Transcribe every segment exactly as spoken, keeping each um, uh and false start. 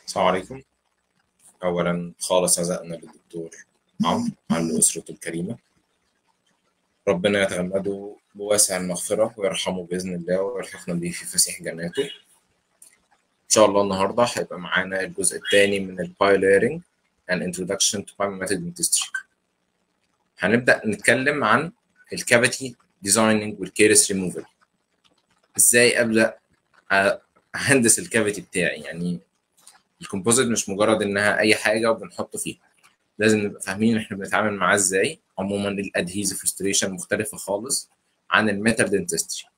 السلام عليكم. أولا خالص عزائنا للدكتور عمرو على أسرته الكريمة. ربنا يتغمده بواسع المغفرة ويرحمه بإذن الله ويرحقنا به في فسيح جناته. إن شاء الله النهاردة هيبقى معانا الجزء الثاني من البايليرنج and Introduction to Biomedical Dentistry. هنبدأ نتكلم عن الكافيتي ديزايننج والكيرس ريموفل. إزاي أبدأ أهندس الكافيتي بتاعي، يعني الكومبوزيت مش مجرد إنها أي حاجة وبنحط فيها، لازم نبقى فاهمين احنا بنتعامل معاه ازاي. عموما الادهيزيف ريستوريشن مختلفه خالص عن الميتال دنتستري.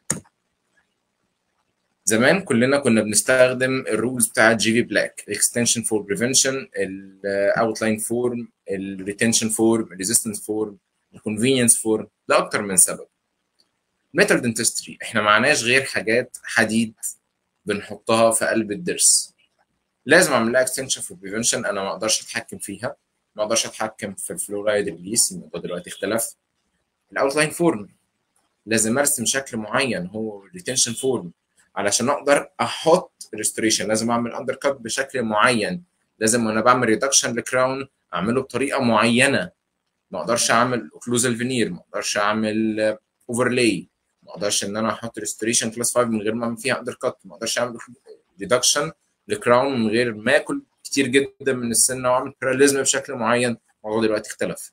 زمان كلنا كنا بنستخدم الرولز بتاعت جي في بلاك، الاكستنشن فور بريفنشن، الاوتلاين فورم، الريتنشن فورم، الريزيستنس فورم، الكونفينينس فورم، لاكتر من سبب. الميتال دنتستري احنا معناش غير حاجات حديد بنحطها في قلب الضرس، لازم اعمل لها اكستنشن فور بريفنشن. انا ما اقدرش اتحكم فيها، ما اقدرش اتحكم في الفلورايد ريليس، الموضوع دلوقتي اختلف. الاوتلاين فورم لازم ارسم شكل معين هو الريتنشن فورم علشان اقدر احط ريستوريشن، لازم اعمل اندر كات بشكل معين، لازم وانا بعمل ريدكشن لكراون اعمله بطريقه معينه. ما اقدرش اعمل اوكلوزال فينير، ما اقدرش اعمل اوفرلاي، ما اقدرش ان انا احط ريستوريشن كلاس خمسة من غير ما اعمل فيها اندر كات، ما اقدرش اعمل ريدكشن لكراون من غير ما اكل كتير جدا من السنه واعمل باراليزم بشكل معين. الموضوع دلوقتي اختلف،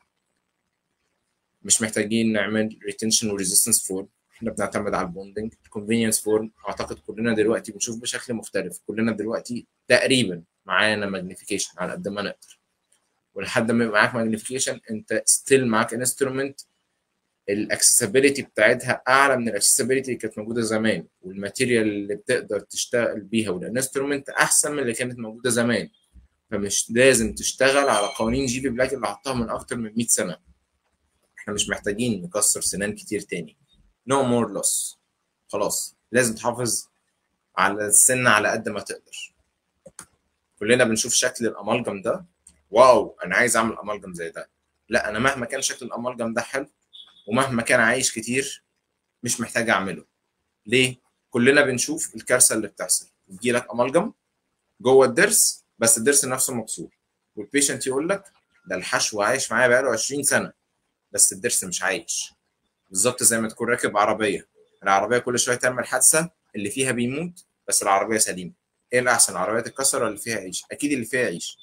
مش محتاجين نعمل ريتنشن وريزيستنس فورم، احنا بنعتمد على البوندنج. الكونفينينس فورم اعتقد كلنا دلوقتي بنشوف بشكل مختلف، كلنا دلوقتي تقريبا معانا ماجنيفيكيشن على قد ما نقدر، ولحد ما يبقى معاك ماجنيفيكيشن انت ستيل معاك انسترومنت الاكسسبيليتي بتاعتها اعلى من الاكسسبيليتي اللي كانت موجوده زمان، والماتيريال اللي بتقدر تشتغل بيها والانسترومنت احسن من اللي كانت موجوده زمان. فمش لازم تشتغل على قوانين جي في بلاك اللي حطها من اكتر من مية سنه. احنا مش محتاجين نكسر سنان كتير تاني. no more loss. خلاص لازم تحافظ على السن على قد ما تقدر. كلنا بنشوف شكل الامالجم ده، واو انا عايز اعمل امالجم زي ده. لا، انا مهما كان شكل الامالجم ده حلو ومهما كان عايش كتير مش محتاج اعمله. ليه؟ كلنا بنشوف الكارثه اللي بتحصل، يجي لك امالجم جوه الضرس بس الضرس نفسه مكسور، والبيشنت يقول لك ده الحشو عايش معايا بقاله عشرين سنه بس الضرس مش عايش. بالظبط زي ما تكون راكب عربيه، العربيه كل شويه تعمل حادثه اللي فيها بيموت بس العربيه سليمه. ايه الاحسن، العربيه تتكسر ولا اللي فيها عيش؟ اكيد اللي فيها عيش.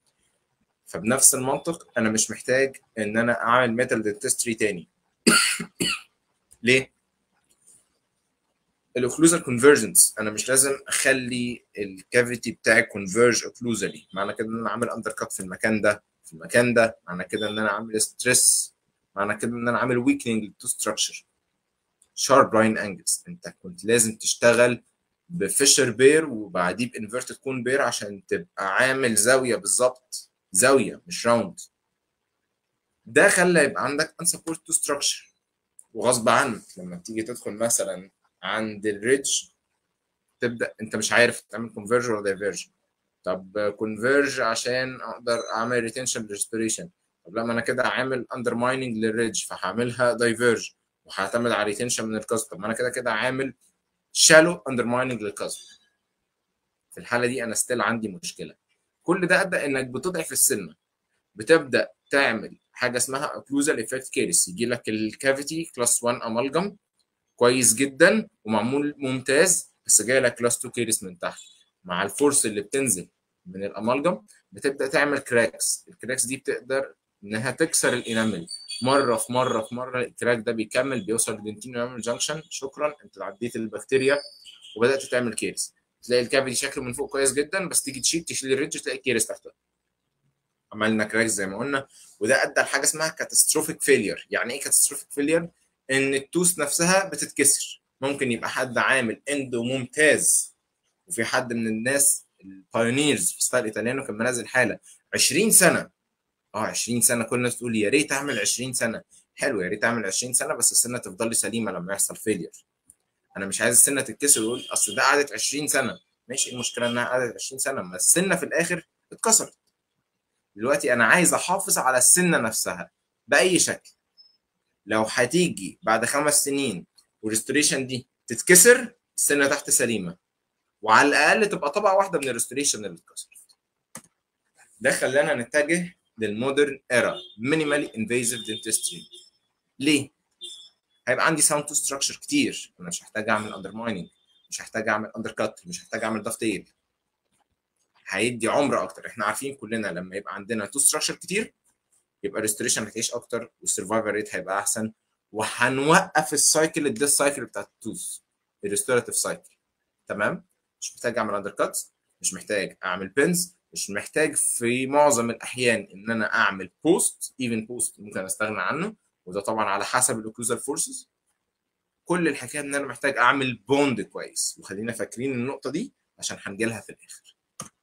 فبنفس المنطق انا مش محتاج ان انا اعمل ميتال دنتستري تاني. ليه؟ الاوكلوزال كونفرجنس انا مش لازم اخلي الكافيتي بتاعي كونفرج اوكلوزالي، معنى كده ان انا عامل اندر كات في المكان ده في المكان ده، معنى كده ان انا عامل ستريس، معنى كده ان انا عامل ويكنينج للتو ستراكشر. شارب لاين انجلز، انت كنت لازم تشتغل بفيشر بير وبعديه بانفرتد كون بير عشان تبقى عامل زاويه بالظبط، زاويه مش راوند. ده خلى يبقى عندك انسبورت تو ستراكشر، وغصب عنك لما تيجي تدخل مثلا عند الريدج تبدا انت مش عارف تعمل كونفرج ولا دايفيرج. طب كونفرج عشان اقدر اعمل ريتنشن ريستوريشن، طب لما انا كده عامل اندرمايننج للريدج فهعملها دايفيرج وهعتمد على ريتنشن من الكاست، طب ما انا كده كده عامل شالو اندرمايننج للكاست. في الحاله دي انا ستيل عندي مشكله. كل ده ادى انك بتضعف السنه، بتبدا تعمل حاجه اسمها اوكلوزال افكت كيرس، يجي لك الكافيتي كلاس واحد امالجم كويس جدا ومعمول ممتاز بس جاي لك كلاس اتنين كيرس من تحت، مع الفورس اللي بتنزل من الامالجم بتبدا تعمل كراكس. الكراكس دي بتقدر انها تكسر الانامل مره في مره في مره، الكراك ده بيكمل بيوصل للدنتين انامل جانكشن، شكرا انت عديت البكتيريا وبدات تعمل كيرس. تلاقي الكافيتي شكله من فوق كويس جدا بس تيجي تشيل تشيل الريدج تلاقي كيرس تحتها، عملنا كراكس زي ما قلنا. وده ادى لحاجه اسمها كاتاستروفيك فيلير. يعني ايه كاتاستروفيك فيلير؟ ان التوس نفسها بتتكسر. ممكن يبقى حد عامل اندو ممتاز، وفي حد من الناس البايونيرز في ستايل ايطاليانو كان منزل حاله عشرين سنه. اه عشرين سنه كل الناس تقول يا ريت اعمل عشرين سنه. حلو، يا ريت اعمل عشرين سنه بس السنه تفضل لي سليمه لما يحصل فيلير. انا مش عايز السنه تتكسر ويقول اصل ده قعدت عشرين سنه. ماشي، ايه المشكله انها قعدت عشرين سنه؟ ما السنه في الاخر اتكسرت. دلوقتي انا عايز احافظ على السنه نفسها باي شكل. لو هتيجي بعد خمس سنين والريستوريشن دي تتكسر، السنه تحت سليمه، وعلى الاقل تبقى طبقه واحده من الريستوريشن اللي اتكسرت. ده خلانا نتجه للمودرن ايرا مينيمالي انفيزيف دنتستري. ليه؟ هيبقى عندي ساوند تو ستراكشر كتير، انا مش هحتاج اعمل اندرمايننج، مش هحتاج اعمل اندر كات، مش هحتاج اعمل دافتيل. هيدي عمر اكتر. احنا عارفين كلنا لما يبقى عندنا تو ستراكشر كتير يبقى الريستوريشن هتعيش اكتر والسرفايفل ريت هيبقى احسن، وهنوقف السايكل الديس سايكل بتاعت التوث، الريستوراتيف سايكل. تمام؟ مش محتاج اعمل اندر كات، مش محتاج اعمل بينز، مش محتاج في معظم الاحيان ان انا اعمل بوست، ايفن بوست ممكن استغنى عنه، وده طبعا على حسب الاوكلوزال فورسز. كل الحكايه ان انا محتاج اعمل بوند كويس، وخلينا فاكرين النقطه دي عشان هنجي لها في الاخر.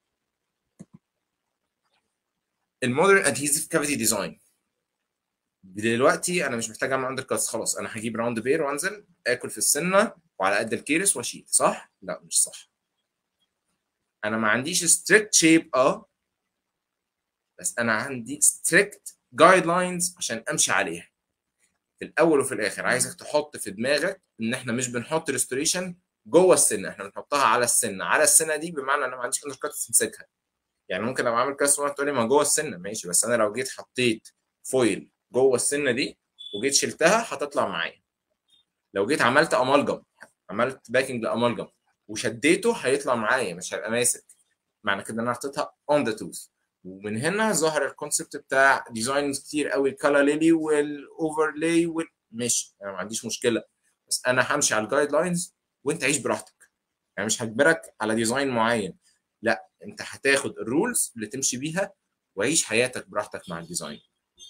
المودرن ادهيزيف كافيتي ديزاين. دلوقتي انا مش محتاج اعمل اندر كاتس، خلاص انا هجيب راوند بير وانزل اكل في السنه وعلى قد الكيرس واشيل، صح؟ لا مش صح. انا ما عنديش ستريكت شيب اه، بس انا عندي ستريكت جايد لاينز عشان امشي عليها. في الاول وفي الاخر عايزك تحط في دماغك ان احنا مش بنحط ريستوريشن جوه السنه، احنا بنحطها على السنه. على السنه دي بمعنى انا ما عنديش اندر كاتس تمسكها. يعني ممكن ابقى عامل كاس تقول لي ما جوه السنه ماشي، بس انا لو جيت حطيت فويل جوه السنه دي وجيت شلتها هتطلع معايا. لو جيت عملت امالجم، عملت باكينج لامالجم وشديته هيطلع معايا، مش هيبقى ماسك. معنى كده ان انا حطيتها اون ذا توث. ومن هنا ظهر الكونسبت بتاع ديزاينز كتير قوي، الكالا ليلي والاوفرلاي وال... ماشي انا ما عنديش مشكله، بس انا همشي على الجايد لاينز وانت عيش براحتك. يعني مش هجبرك على ديزاين معين، لا انت هتاخد الرولز اللي تمشي بيها وعيش حياتك براحتك مع الديزاين.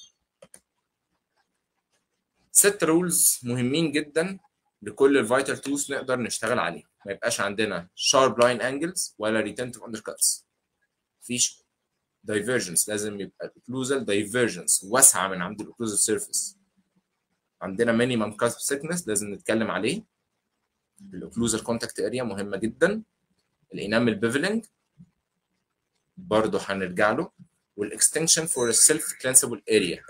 ست رولز مهمين جدا لكل الفايتال توث نقدر نشتغل عليهم. ما يبقاش عندنا شارب لاين انجلز ولا ريتنتيف اندر كاتس. مفيش دايفرجنس، لازم يبقى الاوكلوزال دايفرجنس واسعه من عند الاوكلوزال سيرفيس. عندنا مينيمم كاسب سيكنس لازم نتكلم عليه. الاوكلوزال كونتاكت اريا مهمه جدا. الانامل بيفلنج برضه هنرجع له. والاكستنشن فور السيلف كلانسبل اريا.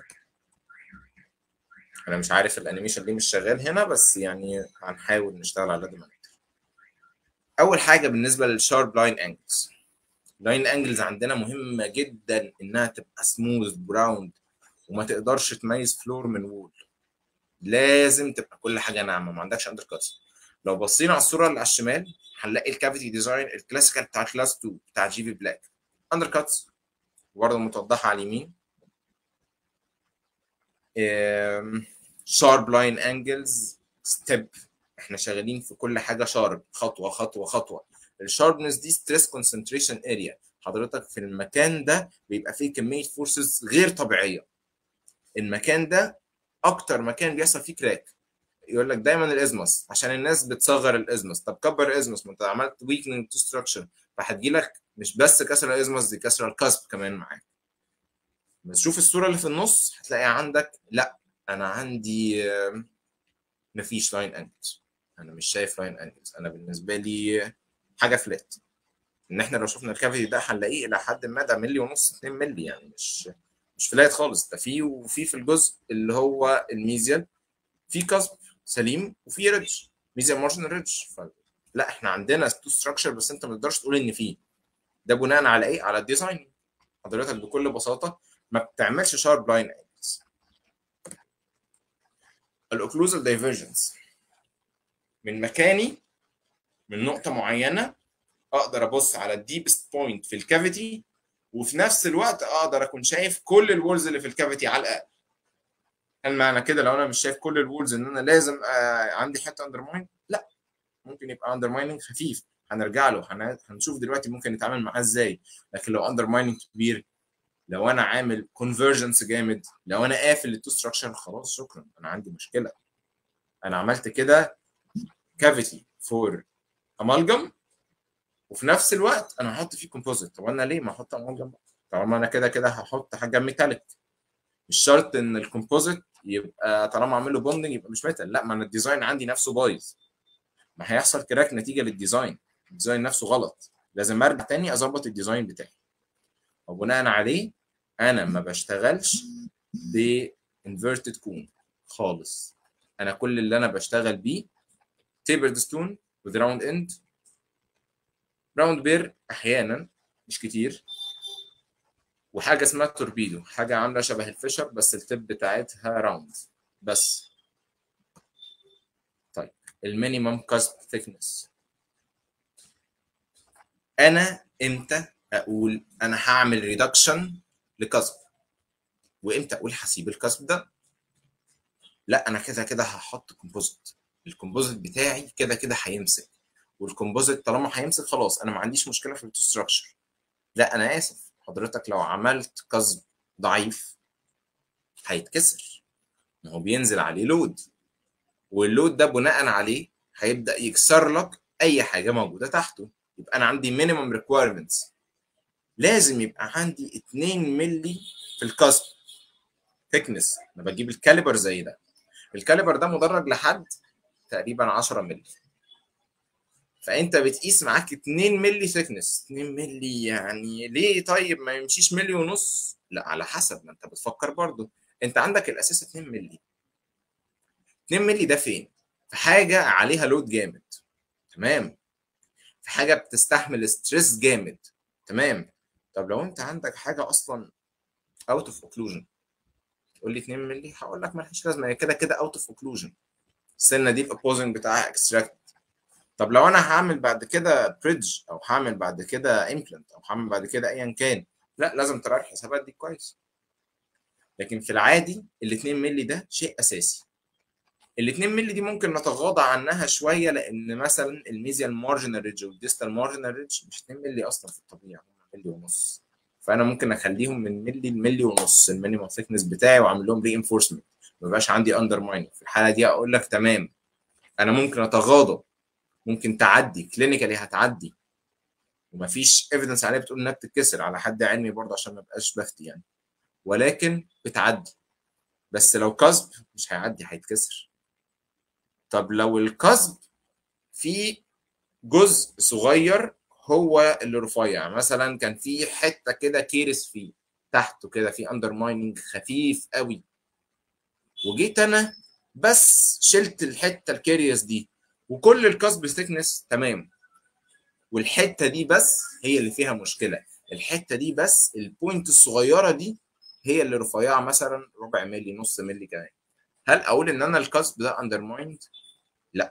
انا مش عارف الانيميشن ليه مش شغال هنا، بس يعني هنحاول نشتغل على قد ما نقدر. اول حاجه بالنسبه للشارب لاين انجلز. لاين انجلز عندنا مهمه جدا انها تبقى سموث براوند وما تقدرش تميز فلور من وول. لازم تبقى كل حاجه ناعمه، ما عندكش اندر كاتس. لو بصينا على الصوره اللي على الشمال هنلاقي الكافيتي ديزاين الكلاسيكال بتاع كلاس اتنين بتاع جي في بلاك. اندر كاتس برضه متوضحه على اليمين. شارب لاين انجلز ستيب، احنا شغالين في كل حاجه شارب، خطوه خطوه خطوه. الشاربنس دي ستريس كونسنتريشن اريا. حضرتك في المكان ده بيبقى فيه كميه فورسز غير طبيعيه. المكان ده اكتر مكان بيحصل فيه كراك. يقول لك دايما الازمس عشان الناس بتصغر الازمس. طب كبر الازمس، ما انت عملت ويكننج تو ستراكشر، فهتجي لك مش بس كسر الازمس دي، كسر الكسب كمان معاك. بس شوف الصوره اللي في النص هتلاقي عندك لا انا عندي مفيش لاين انجلز. انا مش شايف لاين انجلز، انا بالنسبه لي حاجه فلات. ان احنا لو شفنا الكافيتي ده هنلاقيه الى حد ما ده ملي ونص اتنين ملي، يعني مش مش فلات خالص. ده في وفي في الجزء اللي هو الميزيال في كسب سليم وفي ريدج، ميزيال مارجنال ريدج. لا احنا عندنا تو ستراكشر بس انت ما تقدرش تقول ان في. ده بناء على ايه؟ على الديزاين. حضرتك بكل بساطه ما بتعملش شارب لاين انجلز. الاوكلوزال دايفرجنس من مكاني من نقطه معينه اقدر ابص على الديبست بوينت في الكافيتي، وفي نفس الوقت اقدر اكون شايف كل الوولز اللي في الكافيتي على الاقل. هل معنى كده لو انا مش شايف كل الوولز ان انا لازم آه عندي حته اندرماين؟ لا، ممكن يبقى اندرمايننج خفيف هنرجع له، هنشوف دلوقتي ممكن نتعامل معاه ازاي. لكن لو اندرمايننج كبير، لو انا عامل كونفرجنس جامد، لو انا قافل التو ستراكشر، خلاص شكرا انا عندي مشكله. انا عملت كده كافيتي فور امالجم وفي نفس الوقت انا هحط فيه كومبوزيت. طب انا ليه ما احط امالجم؟ طالما انا كده كده هحط حاجه ميتاليك. مش شرط ان الكومبوزيت يبقى طالما اعمل له بوندنج يبقى مش ميتال، لا، ما انا الديزاين عندي نفسه بايظ، ما هيحصل كراك نتيجه للديزاين. الديزاين نفسه غلط، لازم ارجع تاني اظبط الديزاين بتاعي. وبناء عليه انا ما بشتغلش بانفيرتد كون خالص. انا كل اللي انا بشتغل بيه تيبرد ستون with round end راوند بير احيانا مش كتير، وحاجه اسمها توربيدو، حاجه عامله شبه الفيشر بس التب بتاعتها راوند بس. طيب المينيمم كاسب ثيكنس، انا امتى اقول انا هعمل ريدكشن لكاسب، وامتى اقول هسيب الكاسب ده؟ لا انا كده كده هحط كومبوزيت، الكومبوزيت بتاعي كده كده هيمسك، والكومبوزيت طالما هيمسك خلاص انا ما عنديش مشكله في الستراكشر. لا انا اسف حضرتك، لو عملت كاسب ضعيف هيتكسر، ما هو بينزل عليه لود، واللود ده بناء عليه هيبدا يكسر لك اي حاجه موجوده تحته. يبقى انا عندي مينيمم ريكويرمنتس، لازم يبقى عندي اتنين مللي في الكاسب ثيكنس. انا بجيب الكاليبر زي ده، الكاليبر ده مدرج لحد تقريبا عشرة مللي، فانت بتقيس معاك اتنين مللي ثيكنس. اتنين مللي يعني ليه؟ طيب ما يمشيش مللي ونص؟ لا على حسب ما انت بتفكر برضو. انت عندك الاساس اتنين مللي، اتنين مللي ده فين؟ في حاجه عليها لود جامد، تمام، في حاجه بتستحمل ستريس جامد، تمام. طب لو انت عندك حاجه اصلا اوت اوف اوكلوجن، تقول لي اتنين مللي، هقول لك مالهاش لازمه، هي كده كده اوت اوف اوكلوجن، السنه دي الاوبوزنج بتاعها اكستراكت. طب لو انا هعمل بعد كده بريدج، او هعمل بعد كده امبلانت، او هعمل بعد كده ايا كان، لا لازم تراعي الحسابات دي كويس. لكن في العادي ال اتنين مللي ده شيء اساسي. ال اتنين مللي دي ممكن نتغاضى عنها شويه، لان مثلا الميزيال مارجنال ريدج والديستال مارجنال ريدج مش اتنين مللي اصلا في الطبيعه، هم مللي ونص، فانا ممكن اخليهم من مللي لمللي ونص المينيمم ثيكنس بتاعي، واعمل لهم ري انفورسمنت، ما يبقاش عندي اندر مايننج. في الحاله دي اقول لك تمام، انا ممكن اتغاضى، ممكن تعدي كلينيكالي هتعدي، ومفيش ايفيدنس عليها بتقول انها بتتكسر على حد علمي برضه عشان ما ابقاش بفتي يعني، ولكن بتعدي. بس لو كسب مش هيعدي، هيتكسر. طب لو الكسب في جزء صغير هو اللي رفيع، مثلا كان في حته كده كيرس فيه تحته كده، في اندر مايننج خفيف قوي، وجيت انا بس شلت الحته الكيريس دي، وكل الكسب ثيكنس تمام، والحته دي بس هي اللي فيها مشكله، الحته دي بس البوينت الصغيره دي هي اللي رفيعه، مثلا ربع ملي نص ملي كمان، هل اقول ان انا الكسب ده اندر مايند؟ لا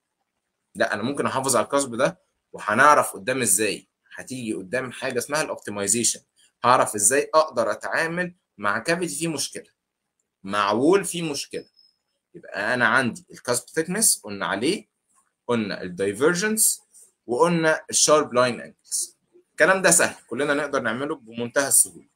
لا، انا ممكن احافظ على الكسب ده، وهنعرف قدام ازاي، هتيجي قدام حاجه اسمها الاوبتمايزيشن، هعرف ازاي اقدر اتعامل مع كافيتي فيه مشكله، مع وول فيه مشكله. يبقى انا عندي الكسب ثيكنس قلنا عليه، قلنا الدايفرجنس، وقلنا الشارب لاين انجلز. الكلام ده سهل، كلنا نقدر نعمله بمنتهى السهوله.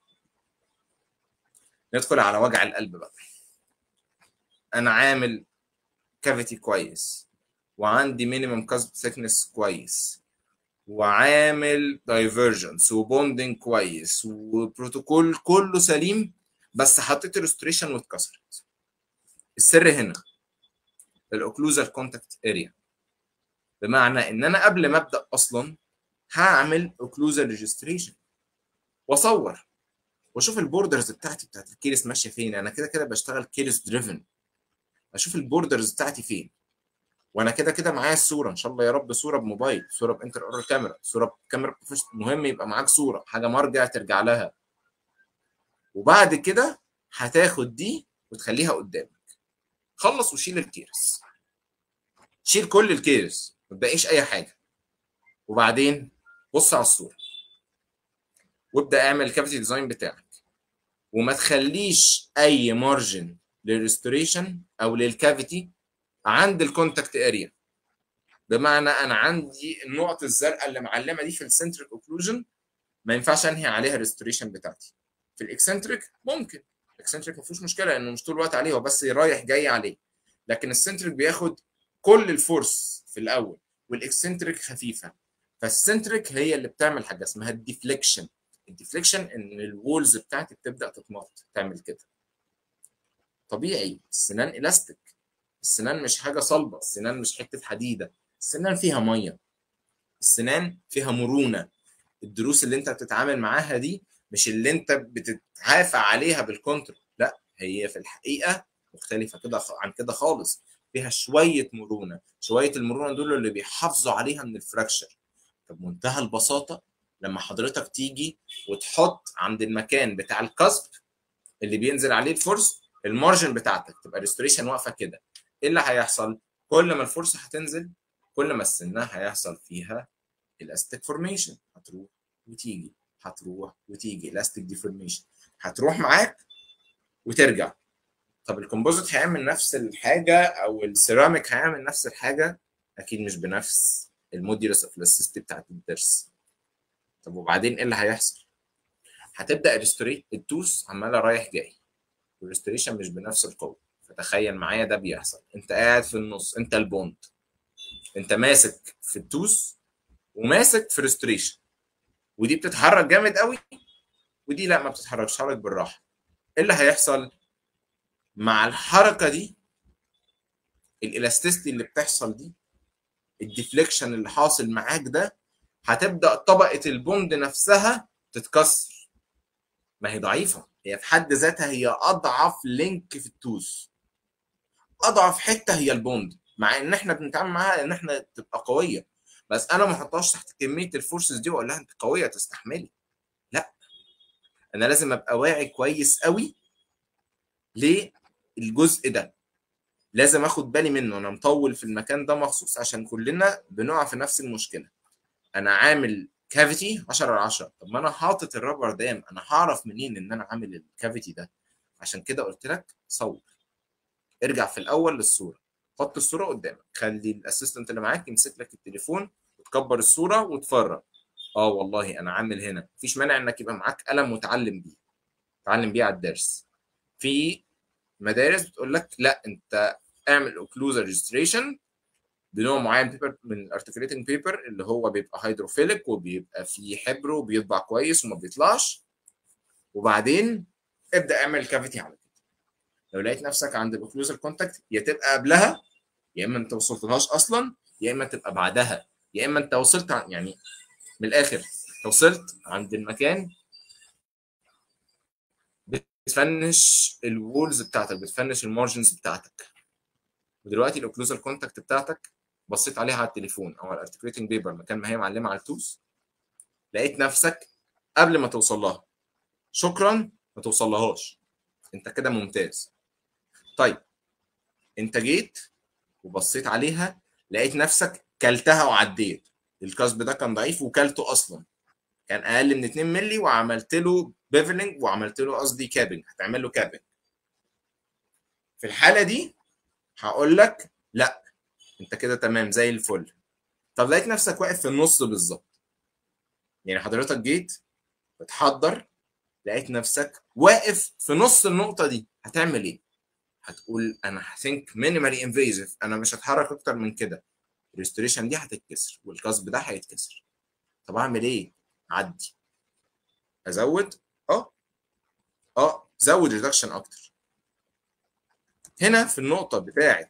ندخل على وجع القلب بقى. انا عامل كافيتي كويس، وعندي مينيمم كاسب ثيكنس كويس، وعامل دايفرجنس وبوندنج كويس، وبروتوكول كله سليم، بس حطيت ريستوريشن واتكسرت. السر هنا الاوكلوزال كونتاكت اريا، بمعنى ان انا قبل ما ابدا اصلا هعمل اوكلوزال ريجستريشن، واصور واشوف البوردرز بتاعتي بتاعت الكيرس ماشيه فين. انا كده كده بشتغل كيرس دريفن، اشوف البوردرز بتاعتي فين، وانا كده كده معايا الصوره ان شاء الله يا رب، صوره بموبايل، صوره بانتر اورال كاميرا، صوره بكاميرا بروفيشنال، مهم يبقى معاك صوره، حاجه مرجع ترجع لها. وبعد كده هتاخد دي وتخليها قدامك، خلص وشيل الكيرس، شيل كل الكيرس ما تبقيش اي حاجه، وبعدين بص على الصوره وابدا اعمل الكافيتي ديزاين بتاعك، وما تخليش اي مارجن للريستوريشن او للكافيتي عند الكونتاكت اريا. بمعنى انا عندي النقط الزرقاء اللي معلمه دي في السنتريك اوكلوجن، ما ينفعش انهي عليها الريستوريشن بتاعتي. في الاكسنتريك ممكن، الاكسنتريك ما فيهوش مشكله لانه مش طول الوقت عليه، هو بس رايح جاي عليه، لكن السنتريك بياخد كل الفورس في الاول، والاكسنتريك خفيفه. فالسنتريك هي اللي بتعمل حاجه اسمها الديفليكشن. الديفليكشن ان الوولز بتاعتي بتبدا تتمط، تعمل كده. طبيعي، السنان الاستيك، السنان مش حاجه صلبه، السنان مش حته حديده، السنان فيها ميه، السنان فيها مرونه. الدروس اللي انت بتتعامل معاها دي مش اللي انت بتتعافى عليها بالكنترول، لا هي في الحقيقه مختلفه كده عن كده خالص، فيها شويه مرونه، شويه المرونه دول اللي بيحافظوا عليها من الفراكشر. بمنتهى البساطه لما حضرتك تيجي وتحط عند المكان بتاع الكسب اللي بينزل عليه الفورس المارجن بتاعتك، تبقى ريستوريشن واقفه كده، ايه اللي هيحصل؟ كل ما الفورس هتنزل كل ما السنه هيحصل فيها الاستيك فورميشن، هتروح وتيجي هتروح وتيجي، الاستيك ديفورميشن هتروح معاك وترجع. طب الكومبوزيت هيعمل نفس الحاجه او السيراميك هيعمل نفس الحاجه؟ اكيد مش بنفس الموديولس اوف الاستيستي بتاعت الضرس. طب وبعدين ايه اللي هيحصل؟ هتبدا ريستوريت التوس عماله رايح جاي، والريستوريشن مش بنفس القوه. فتخيل معايا ده بيحصل، انت قاعد في النص، انت البوند، انت ماسك في التوس وماسك في ريستوريشن، ودي بتتحرك جامد قوي ودي لا ما بتتحركش، حرك بالراحه. ايه اللي هيحصل مع الحركه دي؟ الالاستيستي اللي بتحصل دي، الديفليكشن اللي حاصل معاك ده، هتبدا طبقه البوند نفسها تتكسر. ما هي ضعيفه، هي في حد ذاتها هي اضعف لينك في التوث، اضعف حته هي البوند، مع ان احنا بنتعامل معاها ان احنا تبقى قويه، بس انا ما احطهاش تحت كميه الفورسز دي واقول لها انت قويه تستحملي. لا، انا لازم ابقى واعي كويس قوي للجزء ده، لازم اخد بالي منه. انا مطول في المكان ده مخصوص عشان كلنا بنقع في نفس المشكله. انا عامل كافيتي عشرة على عشرة، طب ما انا حاطط الرابر دام، انا هعرف منين ان انا عامل الكافيتي ده؟ عشان كده قلت لك صور، ارجع في الاول للصوره، حط الصوره قدامك، خلي الاسيستنت اللي معاك يمسك لك التليفون وتكبر الصوره وتفرج. اه والله انا عامل هنا، مفيش مانع انك يبقى معاك قلم وتعلم بيه، تعلم بيه على الدرس. في مدارس بتقول لك لا، انت اعمل اوكلوزال ريجستريشن بنوع معين بيبر من الارتكليتنج بيبر اللي هو بيبقى هيدروفيليك وبيبقى فيه حبر وبيطبع كويس وما بيطلعش، وبعدين ابدا اعمل كافيتي على كده. لو لقيت نفسك عند الاوكلوزال كونتاكت، يا تبقى قبلها، يا اما انت وصلتلهاش اصلا، يا اما تبقى بعدها، يا اما انت وصلت يعني من الاخر انت وصلت عند المكان بتفنش الوولز بتاعتك، بتفنش المارجنز بتاعتك، ودلوقتي الاوكلوزال كونتاكت بتاعتك بصيت عليها على التليفون او على الارتكليتنج بيبر مكان ما هي معلمه على التوس، لقيت نفسك قبل ما توصل لها، شكرا ما توصلهاش، انت كده ممتاز. طيب انت جيت وبصيت عليها لقيت نفسك كلتها وعديت، الكسب ده كان ضعيف وكلته اصلا، كان اقل من اتنين مللي وعملت له بيفلنج وعملت له قصدي كابنج، هتعمل له كابنج. في الحاله دي هقول لك لا، انت كده تمام زي الفل. طب لقيت نفسك واقف في النص بالظبط، يعني حضرتك جيت بتحضر لقيت نفسك واقف في نص النقطه دي، هتعمل ايه؟ هتقول انا هثينك مينيمالي انفيزيف، انا مش هتحرك اكتر من كده، الريستوريشن دي هتتكسر والكسب ده هيتكسر. طب اعمل ايه؟ عدي، ازود، اه اه زود ريدكشن اكتر. هنا في النقطه بتاعه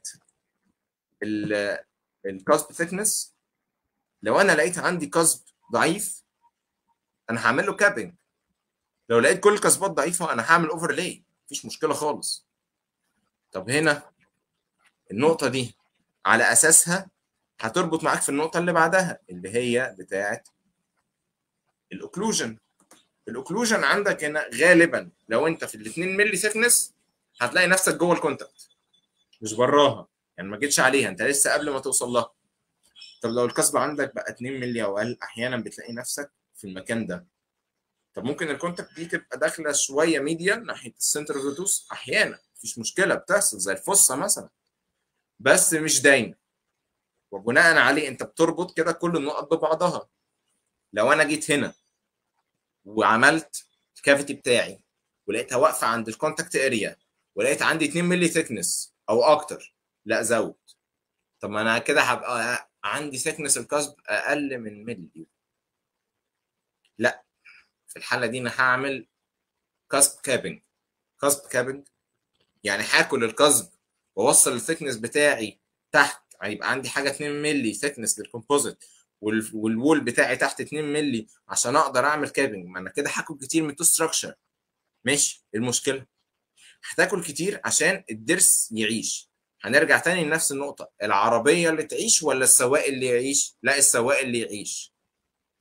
الكاسب ثيكنس، لو انا لقيت عندي كاسب ضعيف انا هعمل له كابنج، لو لقيت كل الكاسبات ضعيفه انا هعمل اوفرلاي، مفيش مشكله خالص. طب هنا النقطه دي على اساسها هتربط معاك في النقطه اللي بعدها اللي هي بتاعه الاوكلوجن. الاوكلوجن عندك هنا غالبا لو انت في ال اتنين مللي ثيكنس هتلاقي نفسك جوه الكونتاكت مش براها، يعني ما جيتش عليها، انت لسه قبل ما توصل لها. طب لو الكسب عندك بقى اتنين مللي او اقل، احيانا بتلاقي نفسك في المكان ده. طب ممكن الكونتاكت دي تبقى داخله شويه ميديال ناحيه السنتر اوف ذا، احيانا مفيش مشكله بتحصل زي الفصه مثلا، بس مش دايما، وبناء عليه انت بتربط كده كل النقط ببعضها. لو انا جيت هنا وعملت الكافيتي بتاعي ولقيتها واقفه عند الكونتاكت اريا ولقيت عندي اتنين مللي ثيكنس او اكتر، لا زود. طب ما انا كده هبقى عندي ثيكنس الكاسب اقل من مللي، لا، في الحاله دي انا هعمل كاسب كابنج. كاسب كابنج يعني هاكل الكاسب واوصل الثيكنس بتاعي تحت، هيبقى عندي حاجه اتنين مللي ثيكنس للكومبوزيت والوول بتاعي تحت اتنين مللي عشان اقدر اعمل كابنج. ما انا كده هاكل كتير من التو ستراكشر، ماشي، ايه المشكله؟ هتاكل كتير عشان الضرس يعيش. هنرجع تاني لنفس النقطه، العربيه اللي تعيش ولا السواق اللي يعيش؟ لا، السواق اللي يعيش.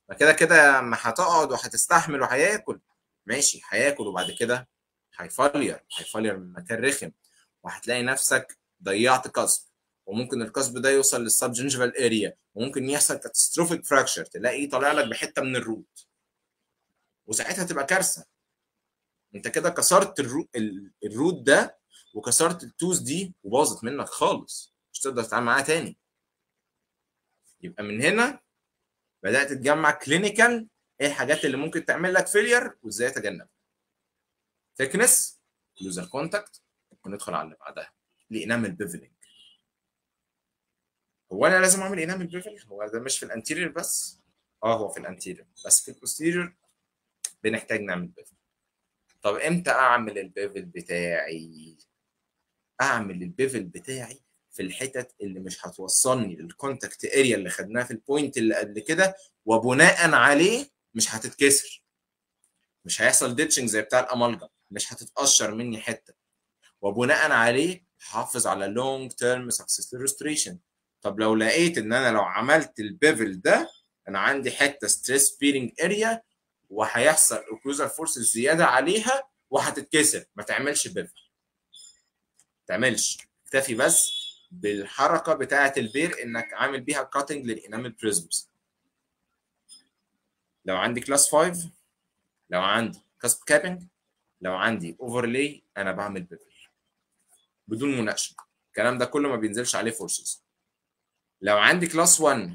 ما كده كده ما هتقعد وهتستحمل وهياكل، ماشي هياكل وبعد كده هيفلير هيفلير من مكان رخم، وهتلاقي نفسك ضيعت كسب، وممكن الكسب ده يوصل للسبجنجفال اريا، وممكن يحصل كاتستروفيك فراكشر، تلاقيه طالع لك بحته من الروت، وساعتها تبقى كارثه. انت كده كسرت الرو... الروت ده، وكسرت التوز دي، وباظت منك خالص، مش تقدر تتعامل معاها تاني. يبقى من هنا بدات تتجمع كلينيكال ايه الحاجات اللي ممكن تعمل لك فيلير وازاي اتجنبها. ثيكنس، لوزر كونتاكت، وندخل على اللي بعدها، الانامل بيفلنج. هو انا لازم اعمل انامل بيفل؟ هو ده مش في الانتيريور بس؟ اه هو في الانتيريور بس، في البوستيريور بنحتاج نعمل بيفل. طب امتى اعمل البيفل بتاعي؟ اعمل البيفل بتاعي في الحتت اللي مش هتوصلني للكونتاكت اريا اللي خدناها في البوينت اللي قبل كده، وبناء عليه مش هتتكسر، مش هيحصل ديتشنج زي بتاع الامالجا، مش هتتقشر مني حته، وبناء عليه هحافظ على لونج تيرم سكسسفul ريستوريشن. طب لو لقيت ان انا لو عملت البيفل ده انا عندي حته ستريس بيرنج اريا وهيحصل اوكلوزال فورس زياده عليها وهتتكسر، ما تعملش بيفل، ما تعملش، اكتفي بس بالحركه بتاعه البير انك عامل بيها كاتنج للانامل بريزمز. لو عندي كلاس خمسة، لو عندي كاسب كابنج، لو عندي اوفرلاي، انا بعمل بيفل بدون مناقشه، الكلام ده كله ما بينزلش عليه فورسز. لو عندي كلاس واحد،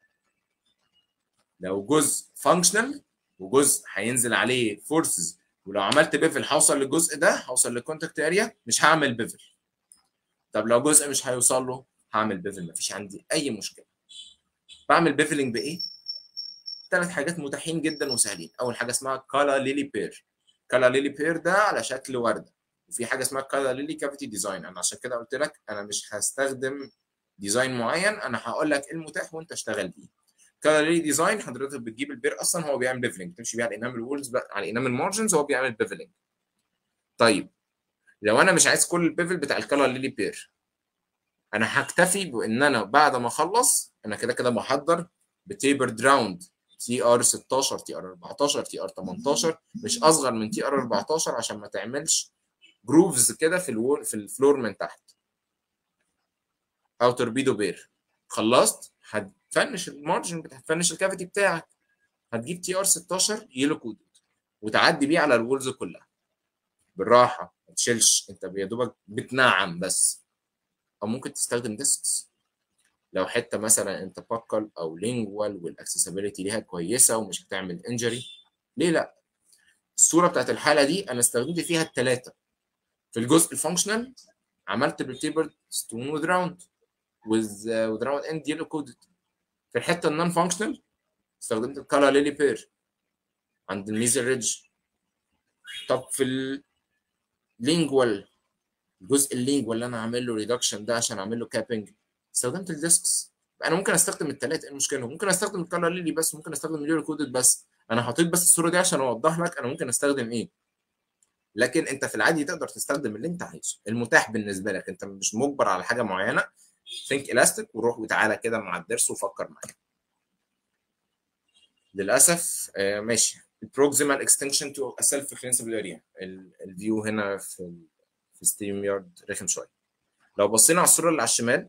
لو جزء فانكشنال وجزء هينزل عليه فورسز، ولو عملت بيفل هوصل للجزء ده، هوصل للكونتاكت اريا، مش هعمل بيفل. طب لو جزء مش هيوصل له هعمل بيفل، مفيش عندي اي مشكله. بعمل بيفلنج بايه؟ ثلاث حاجات متاحين جدا وسهلين. اول حاجه اسمها كالا ليلي بير. كالا ليلي بير ده على شكل ورده، وفي حاجه اسمها كالا ليلي كافيتي ديزاين. انا عشان كده قلت لك انا مش هستخدم ديزاين معين، انا هقول لك ايه المتاح وانت اشتغل بيه. كالا ليلي ديزاين حضرتك بتجيب البير اصلا هو بيعمل بيفلنج، تمشي بيه على الانامل وولز، على الانامل مارجنز، هو بيعمل بيفلنج. طيب لو انا مش عايز كل البيفل بتاع الكالا ليلي بير، انا هكتفي بان انا بعد ما اخلص انا كده كده بحضر بتيبرد راوند تي ار ستاشر، تي ار اربعتاشر، تي ار تمنتاشر، مش اصغر من تي ار اربعتاشر عشان ما تعملش جروفز كده في الوول في الفلور من تحت، او توربيدو بير. خلصت هتفنش المارجن بتاع، هتفنش الكافيتي بتاعك، هتجيب تي ار ستاشر يلو كودد وتعدي بيه على الوولز كلها بالراحه، ما تشيلش، انت يا دوبك بتنعم بس. او ممكن تستخدم ديسكس لو حته مثلا انت باكل او لينجوال والاكسسبيليتي ليها كويسه ومش هتعمل انجري، ليه لا؟ الصوره بتاعت الحاله دي انا استخدمت فيها الثلاثه. في الجزء الفانكشنال عملت بالتيبر ستون وذ راوند وذ راوند اند يلو كودد. في الحته النون فانكشنال استخدمت الكالا ليلي بير عند الميزر ريدج. طب في اللينجوال، الجزء اللينجوال اللي انا عامل له ريدكشن ده عشان اعمل له كابنج، استخدمت الديسكس. انا ممكن استخدم الثلاثه، ايه المشكله؟ ممكن استخدم الكالر ليلي بس، ممكن استخدم اليورو كودد بس. انا حطيت بس الصوره دي عشان اوضح لك انا ممكن استخدم ايه، لكن انت في العادي تقدر تستخدم اللي انت عايزه المتاح بالنسبه لك، انت مش مجبر على حاجه معينه. ثينك الاستيك وروح وتعالى كده مع الدرس وفكر معايا. للاسف آه ماشي. البروكسيمال اكستنشن تو سيلف كلينسبل اريا، الفيو هنا في في ستيم يارد رخم شويه. لو بصينا على الصوره اللي على الشمال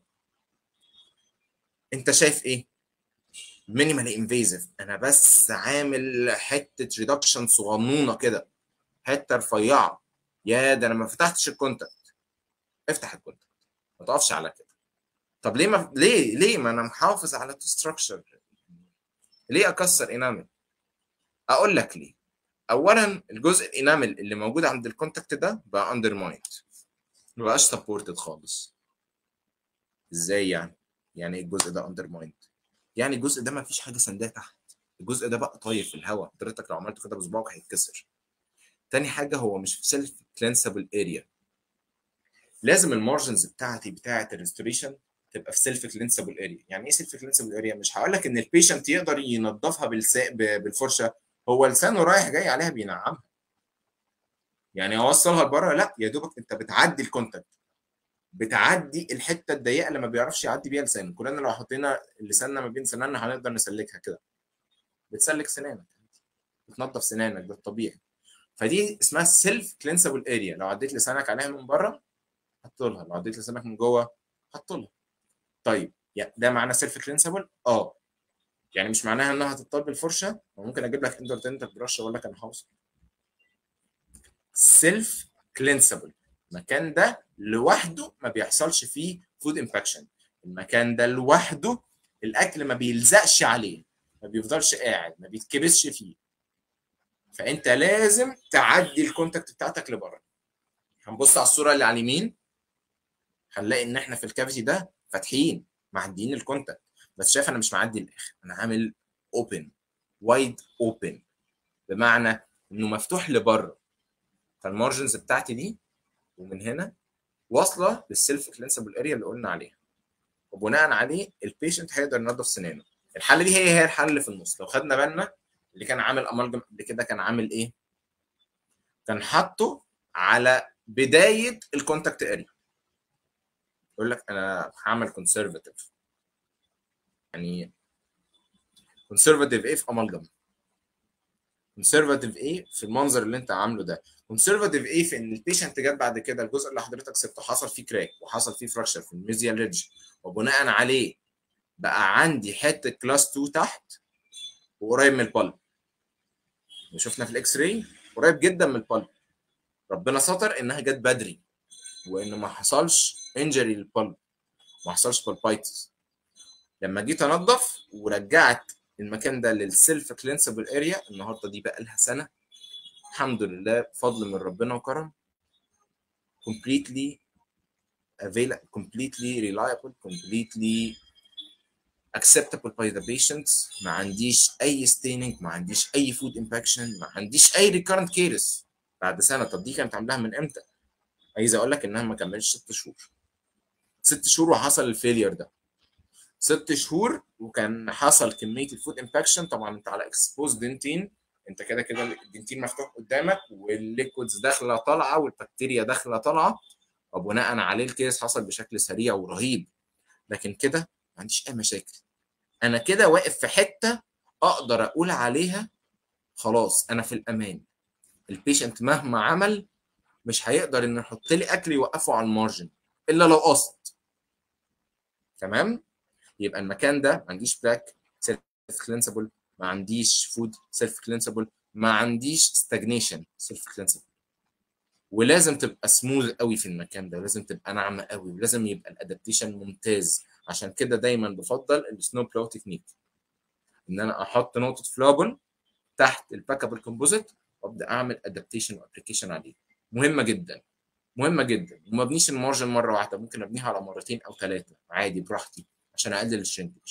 انت شايف ايه؟ مينيمالي انفيزيف، انا بس عامل حته ريدكشن صغنونه كده، حته رفيعه. يا ده انا ما فتحتش الكونتاكت. افتح الكونتاكت، ما تقفش على كده. طب ليه ما ليه ليه ما انا محافظ على الستراكشر، ليه اكسر انامل؟ اقول لك ليه. اولا الجزء الانامل اللي موجود عند الكونتاكت ده بقى اندر مايند، ما بقاش سبورتد خالص. ازاي يعني؟ يعني ايه الجزء ده اندر مايند؟ يعني الجزء ده ما فيش حاجه سنداه تحت، الجزء ده بقى طاير في الهواء، حضرتك لو عملته كده بصباعك هيتكسر. تاني حاجه هو مش في سيلف كلينسبل اريا، لازم المارجنز بتاعتي بتاعه الريستوريشن تبقى في سيلف كلينسبل اريا. يعني ايه سيلف كلينسبل اريا؟ مش هقول لك ان البيشنت يقدر ينظفها بالسا... بالفرشه، هو لسانه رايح جاي عليها بينعمها، يعني اوصلها لبره؟ لا، يا دوبك انت بتعدي الكونتاكت، بتعدي الحته الضيقه اللي ما بيعرفش يعدي بيها لسانه. كلنا لو حطينا لساننا ما بين سناننا هنقدر نسلكها كده، بتسلك سنانك، بتنظف سنانك، ده الطبيعي. فدي اسمها سيلف كلينسبل اريا. لو عديت لسانك عليها من بره حط لها، لو عديت لسانك من جوه حط لها. طيب يعني ده معناه سيلف كلينسبل؟ اه. يعني مش معناها انها هتطل بالفرشه، وممكن اجيب لك اندرتنتال برش واقول لك انا حافظ. سيلف كلينسبل، المكان ده لوحده ما بيحصلش فيه فود امباكشن، المكان ده لوحده الاكل ما بيلزقش عليه، ما بيفضلش قاعد، ما بيتكبسش فيه. فانت لازم تعدي الكونتاكت بتاعتك لبره. هنبص على الصوره اللي على اليمين، هنلاقي ان احنا في الكافيتي ده فاتحين معديين الكونتاكت، بس شايف انا مش معدي الاخر، انا عامل اوبن، وايد اوبن، بمعنى انه مفتوح لبره. فالمارجنز بتاعتي دي ومن هنا واصله للسيلف كلينسبل اريا اللي قلنا عليها، وبناء عليه البيشنت هيقدر ينظف سنانه. الحل دي هي هي الحل اللي في النص. لو خدنا بالنا اللي كان عامل امالجم قبل كده كان عامل ايه؟ كان حاطه على بدايه الكونتاكت اريا، يقول لك انا هعمل كونسرفاتيف. يعني كونسرفاتيف ايه في امالجم؟ كونسرفاتيف ايه في المنظر اللي انت عامله ده؟ كونسرفاتيف ايه في ان البيشنت جت بعد كده الجزء اللي حضرتك سبته حصل فيه كراك وحصل فيه فراكشر في الميزيال ريدج، وبناء عليه بقى عندي حته كلاس اتنين تحت وقريب من البلب، وشفنا في الاكس راي قريب جدا من البلب. ربنا ستر انها جت بدري وان ما حصلش انجري للبلب، ما حصلش بالبايتس. لما جيت انضف ورجعت المكان ده للسيلف كلينسبل اريا، النهارده دي بقى لها سنه الحمد لله فضل من ربنا وكرم، completely available, completely reliable, completely acceptable by the patients. ما عنديش اي staining، ما عنديش اي food impaction، ما عنديش اي recurrent cases بعد سنه. طب دي كانت عاملاها من امتى؟ عايز اقول لك انها ما كملتش ست شهور. ست شهور وحصل الفيلير ده، ست شهور وكان حصل كميه الفود امباكشن. طبعا انت على اكسبوز دنتين، انت كده كده الدنتين مفتوح قدامك والليكويدز داخله طالعه والبكتيريا داخله طالعه، وبناء عليه الكيس حصل بشكل سريع ورهيب. لكن كده ما عنديش اي مشاكل، انا كده واقف في حته اقدر اقول عليها خلاص انا في الامان. البيشنت مهما عمل مش هيقدر انه يحط لي اكل يوقفه على المارجن الا لو قصد. تمام؟ يبقى المكان ده ما عنديش بلاك سيلف كلينسبل، ما عنديش فود سيلف كلينسبل، ما عنديش ستاجنيشن سيلف كلينسبل. ولازم تبقى سموث قوي في المكان ده، ولازم تبقى ناعمه قوي، ولازم يبقى الادابتيشن ممتاز. عشان كده دايما بفضل السنو بلو تكنيك، ان انا احط نقطه فلابل تحت الباكابل كومبوزيت وابدا اعمل ادابتيشن وابلكيشن عليه. مهمه جدا، مهمه جدا. وما ابنيش المارجن مره واحده، ممكن ابنيها على مرتين او ثلاثه عادي براحتي عشان اقلل الشرينكج.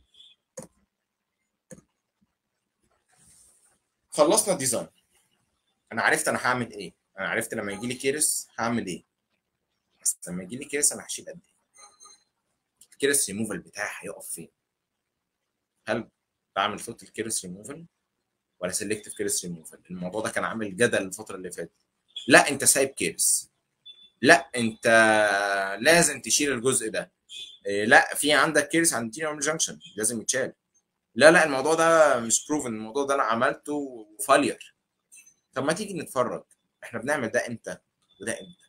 خلصنا الديزاين، انا عرفت انا هعمل ايه، انا عرفت لما يجي لي كيرس هعمل ايه. بس لما يجي لي كيرس انا هشيل قد ايه؟ الكيرس ريموفال بتاعي هيقف فين؟ هل بعمل توتال كيرس ريموفال ولا سيلكتيف كيرس ريموفال؟ الموضوع ده كان عامل جدل الفتره اللي فاتت. لا انت سايب كيرس، لا انت لازم تشيل الجزء ده، لا في عندك كيرس عند تينيوم جانكشن لازم يتشال. لا لا الموضوع ده مش بروفن، الموضوع ده انا عملته وفالير. طب ما تيجي نتفرج احنا بنعمل ده امتى وده امتى.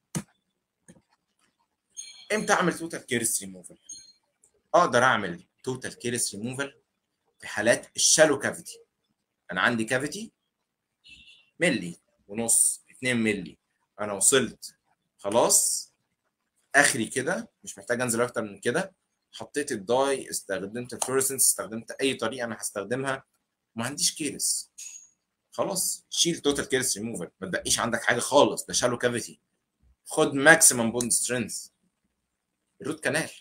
امتى اعمل توتال كيرس ريموفال؟ اقدر اعمل توتال كيرس ريموفال في حالات الشالو كافيتي. انا عندي كافيتي ملي ونص اتنين ملي، انا وصلت خلاص اخري كده، مش محتاج انزل اكتر من كده. حطيت الداي، استخدمت الفلورسنس، استخدمت اي طريقه انا هستخدمها، ما عنديش كيرس، خلاص شيل توتال كيرس ريموفر، ما تبقيش عندك حاجه خالص، ده شالو كافيتي. خد ماكسيمم بوند سترينث. الروت كانال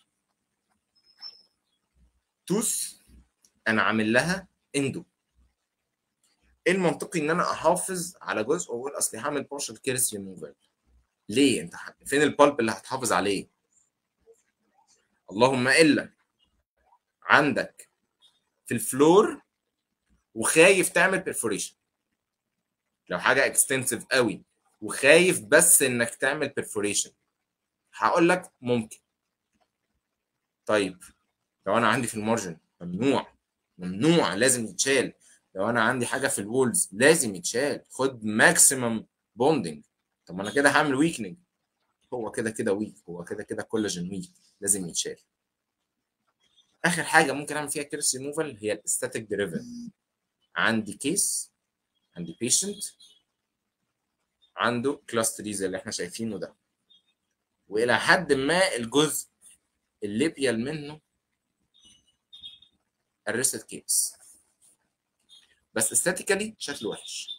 توث انا عامل لها اندو. ايه المنطقي ان انا احافظ على جزء واقول اصلي هعمل بارشل كيرس ريموفال؟ ليه؟ انت فين البالب اللي هتحافظ عليه؟ اللهم الا عندك في الفلور وخايف تعمل بيرفوريشن، لو حاجه اكستنسيف قوي وخايف بس انك تعمل بيرفوريشن هقول لك ممكن. طيب لو انا عندي في المارجن ممنوع ممنوع، لازم يتشال. لو انا عندي حاجه في الوولز لازم يتشال، خد ماكسيمم بوندنج. طب ما انا كده هعمل ويكنج، هو كده كده ويك، هو كده كده كولاجين ويك، لازم يتشال. اخر حاجه ممكن اعمل فيها كيرس ريموفال هي الاستاتيك ديريفن. عندي كيس، عندي بيشنت عنده كلاستري زي اللي احنا شايفينه ده، والى حد ما الجزء الليبيال منه الريست كيس، بس استاتيكالي شكله وحش.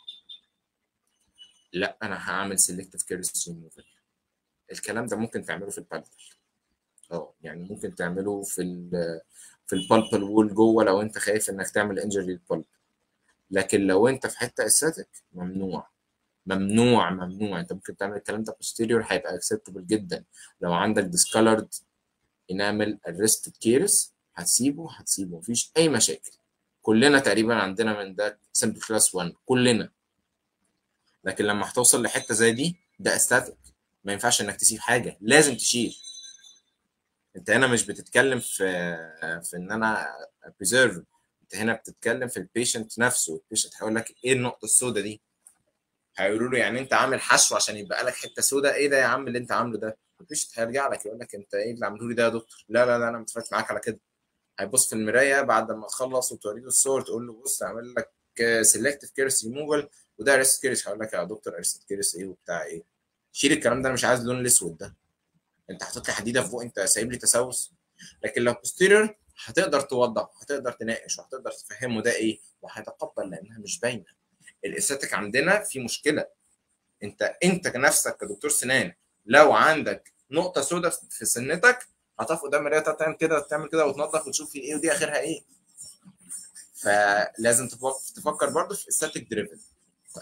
لا انا هعمل سيلكتيف كيرس ريموفال. الكلام ده ممكن تعمله في البالبل، اه يعني ممكن تعمله في ال في البالبل وول جوه لو انت خايف انك تعمل انجري للبالب. لكن لو انت في حته استاتيك ممنوع ممنوع ممنوع. انت ممكن تعمل الكلام ده posterior هيبقى acceptable جدا. لو عندك discolored enamel arrested كيرس هتسيبه هتسيبه مفيش اي مشاكل. كلنا تقريبا عندنا من ده simple class واحد كلنا. لكن لما هتوصل لحته زي دي ده استاتيك، ما ينفعش انك تسيب حاجه، لازم تشيل. انت هنا مش بتتكلم في في ان انا بريزيرف، انت هنا بتتكلم في البيشنت نفسه. البيشنت هيقول لك ايه النقطه السوداء دي، هيقولوا له يعني انت عامل حشو عشان يبقى لك حته سوداء، ايه ده يا عم اللي انت عامله ده؟ البيشنت هيرجع لك يقول لك انت ايه اللي عامله لي ده يا دكتور؟ لا لا لا انا متفق معاك على كده. هيبص في المرايه بعد ما تخلص وتوري له الصور تقول له بص اعمل لك سيلكتيف كيرس ريموفال وده ارست كيرس، هيقول لك يا دكتور ارست كيرس ايه وبتاع ايه؟ شيل الكلام ده، انا مش عايز اللون الاسود ده. انت حاطط لي حديده فوق، انت سايب لي تسوس. لكن لو بوستيريور هتقدر توضح وهتقدر تناقش وهتقدر تفهمه ده ايه وهيتقبل لانها مش باينه. الاستاتيك عندنا في مشكله. انت انت كنفسك كدكتور سنان لو عندك نقطه سوداء في سنتك هتقف قدام المرايه تعمل كده تعمل كده وتنظف وتشوف في ايه ودي اخرها ايه. فلازم تفكر برضه في استاتيك دريفن. طيب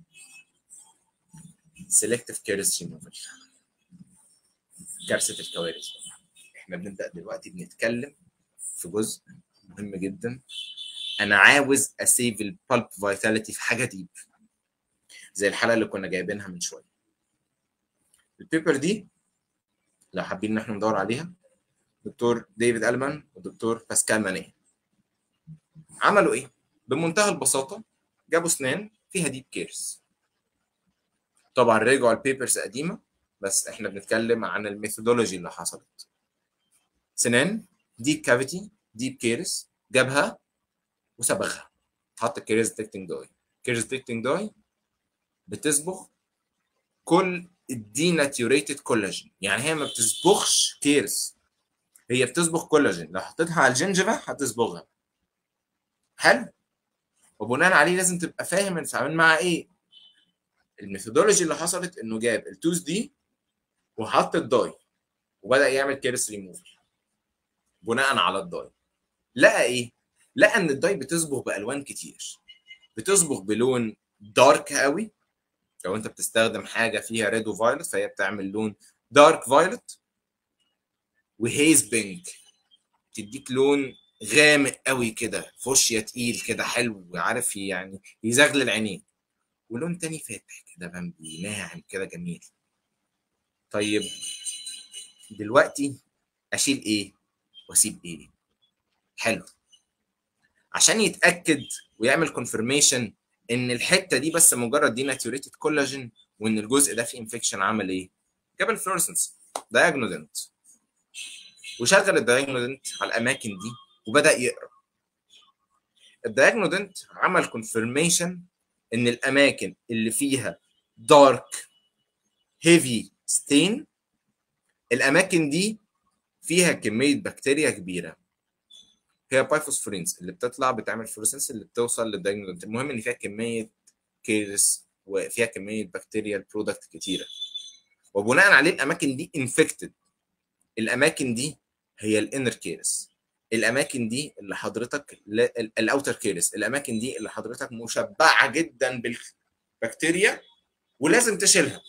سيلكتيف كيرس ريموفال، كارثه الكوارث. احنا بنبدا دلوقتي بنتكلم في جزء مهم جدا. انا عاوز اسيف البالب فيتاليتي في حاجه ديب زي الحلقه اللي كنا جايبينها من شويه. البيبر دي لو حابين ان احنا ندور عليها، دكتور ديفيد ألمان والدكتور باسكال مانيه عملوا ايه؟ بمنتهى البساطه جابوا اسنان فيها ديب كيرس. طبعا رجعوا البيبرز قديمه بس احنا بنتكلم عن الميثودولوجي اللي حصلت. سنان ديب كافيتي ديب كيرس، جابها وصبغها، حط الكيرس ديتكتنج داي. كيرس ديتكتنج داي بتصبغ كل الديناتيوريتد كولاجين، يعني هي ما بتصبغش كيرس، هي بتصبغ كولاجين. لو حطيتها على الجنجفه هتصبغها. حلو. وبناء عليه لازم تبقى فاهم انت بتتعامل مع ايه. الميثودولوجي اللي حصلت انه جاب التوز دي وحط الداي وبدا يعمل كيرس ريموفر بناء على الداي. لقى ايه؟ لقى ان الداي بتصبغ بالوان كتير. بتصبغ بلون دارك قوي، لو انت بتستخدم حاجه فيها ريد وفايلت فهي بتعمل لون دارك فايلت، وهيز بينك تديك لون غامق قوي كده، فوشيا تقيل كده حلو عارف يعني يزغلل عينيك، ولون تاني فاتح كده بامبي ناعم كده جميل. طيب دلوقتي اشيل ايه واسيب ايه؟ حلو. عشان يتاكد ويعمل كونفirmation ان الحته دي بس مجرد دي ناتيوريتد كولاجين وان الجزء ده فيه انفكشن، عمل ايه؟ جاب الفلورسنس دايجنودنت وشغل الدايجنودنت على الاماكن دي وبدا يقرا. الدايجنودنت عمل كونفirmation ان الاماكن اللي فيها دارك هيفي ستين الاماكن دي فيها كميه بكتيريا كبيره، هي بايفوسفورينز اللي بتطلع بتعمل فلورسنس اللي بتوصل للدايجنودنت. المهم ان فيها كميه كيرس وفيها كميه بكتيريا برودكت كتيره، وبناء عليه الاماكن دي انفكتد. الاماكن دي هي الانر كيرس، الاماكن دي اللي حضرتك الاوتر كيرس، الاماكن دي اللي حضرتك مشبعه جدا بالبكتيريا ولازم تشيلها.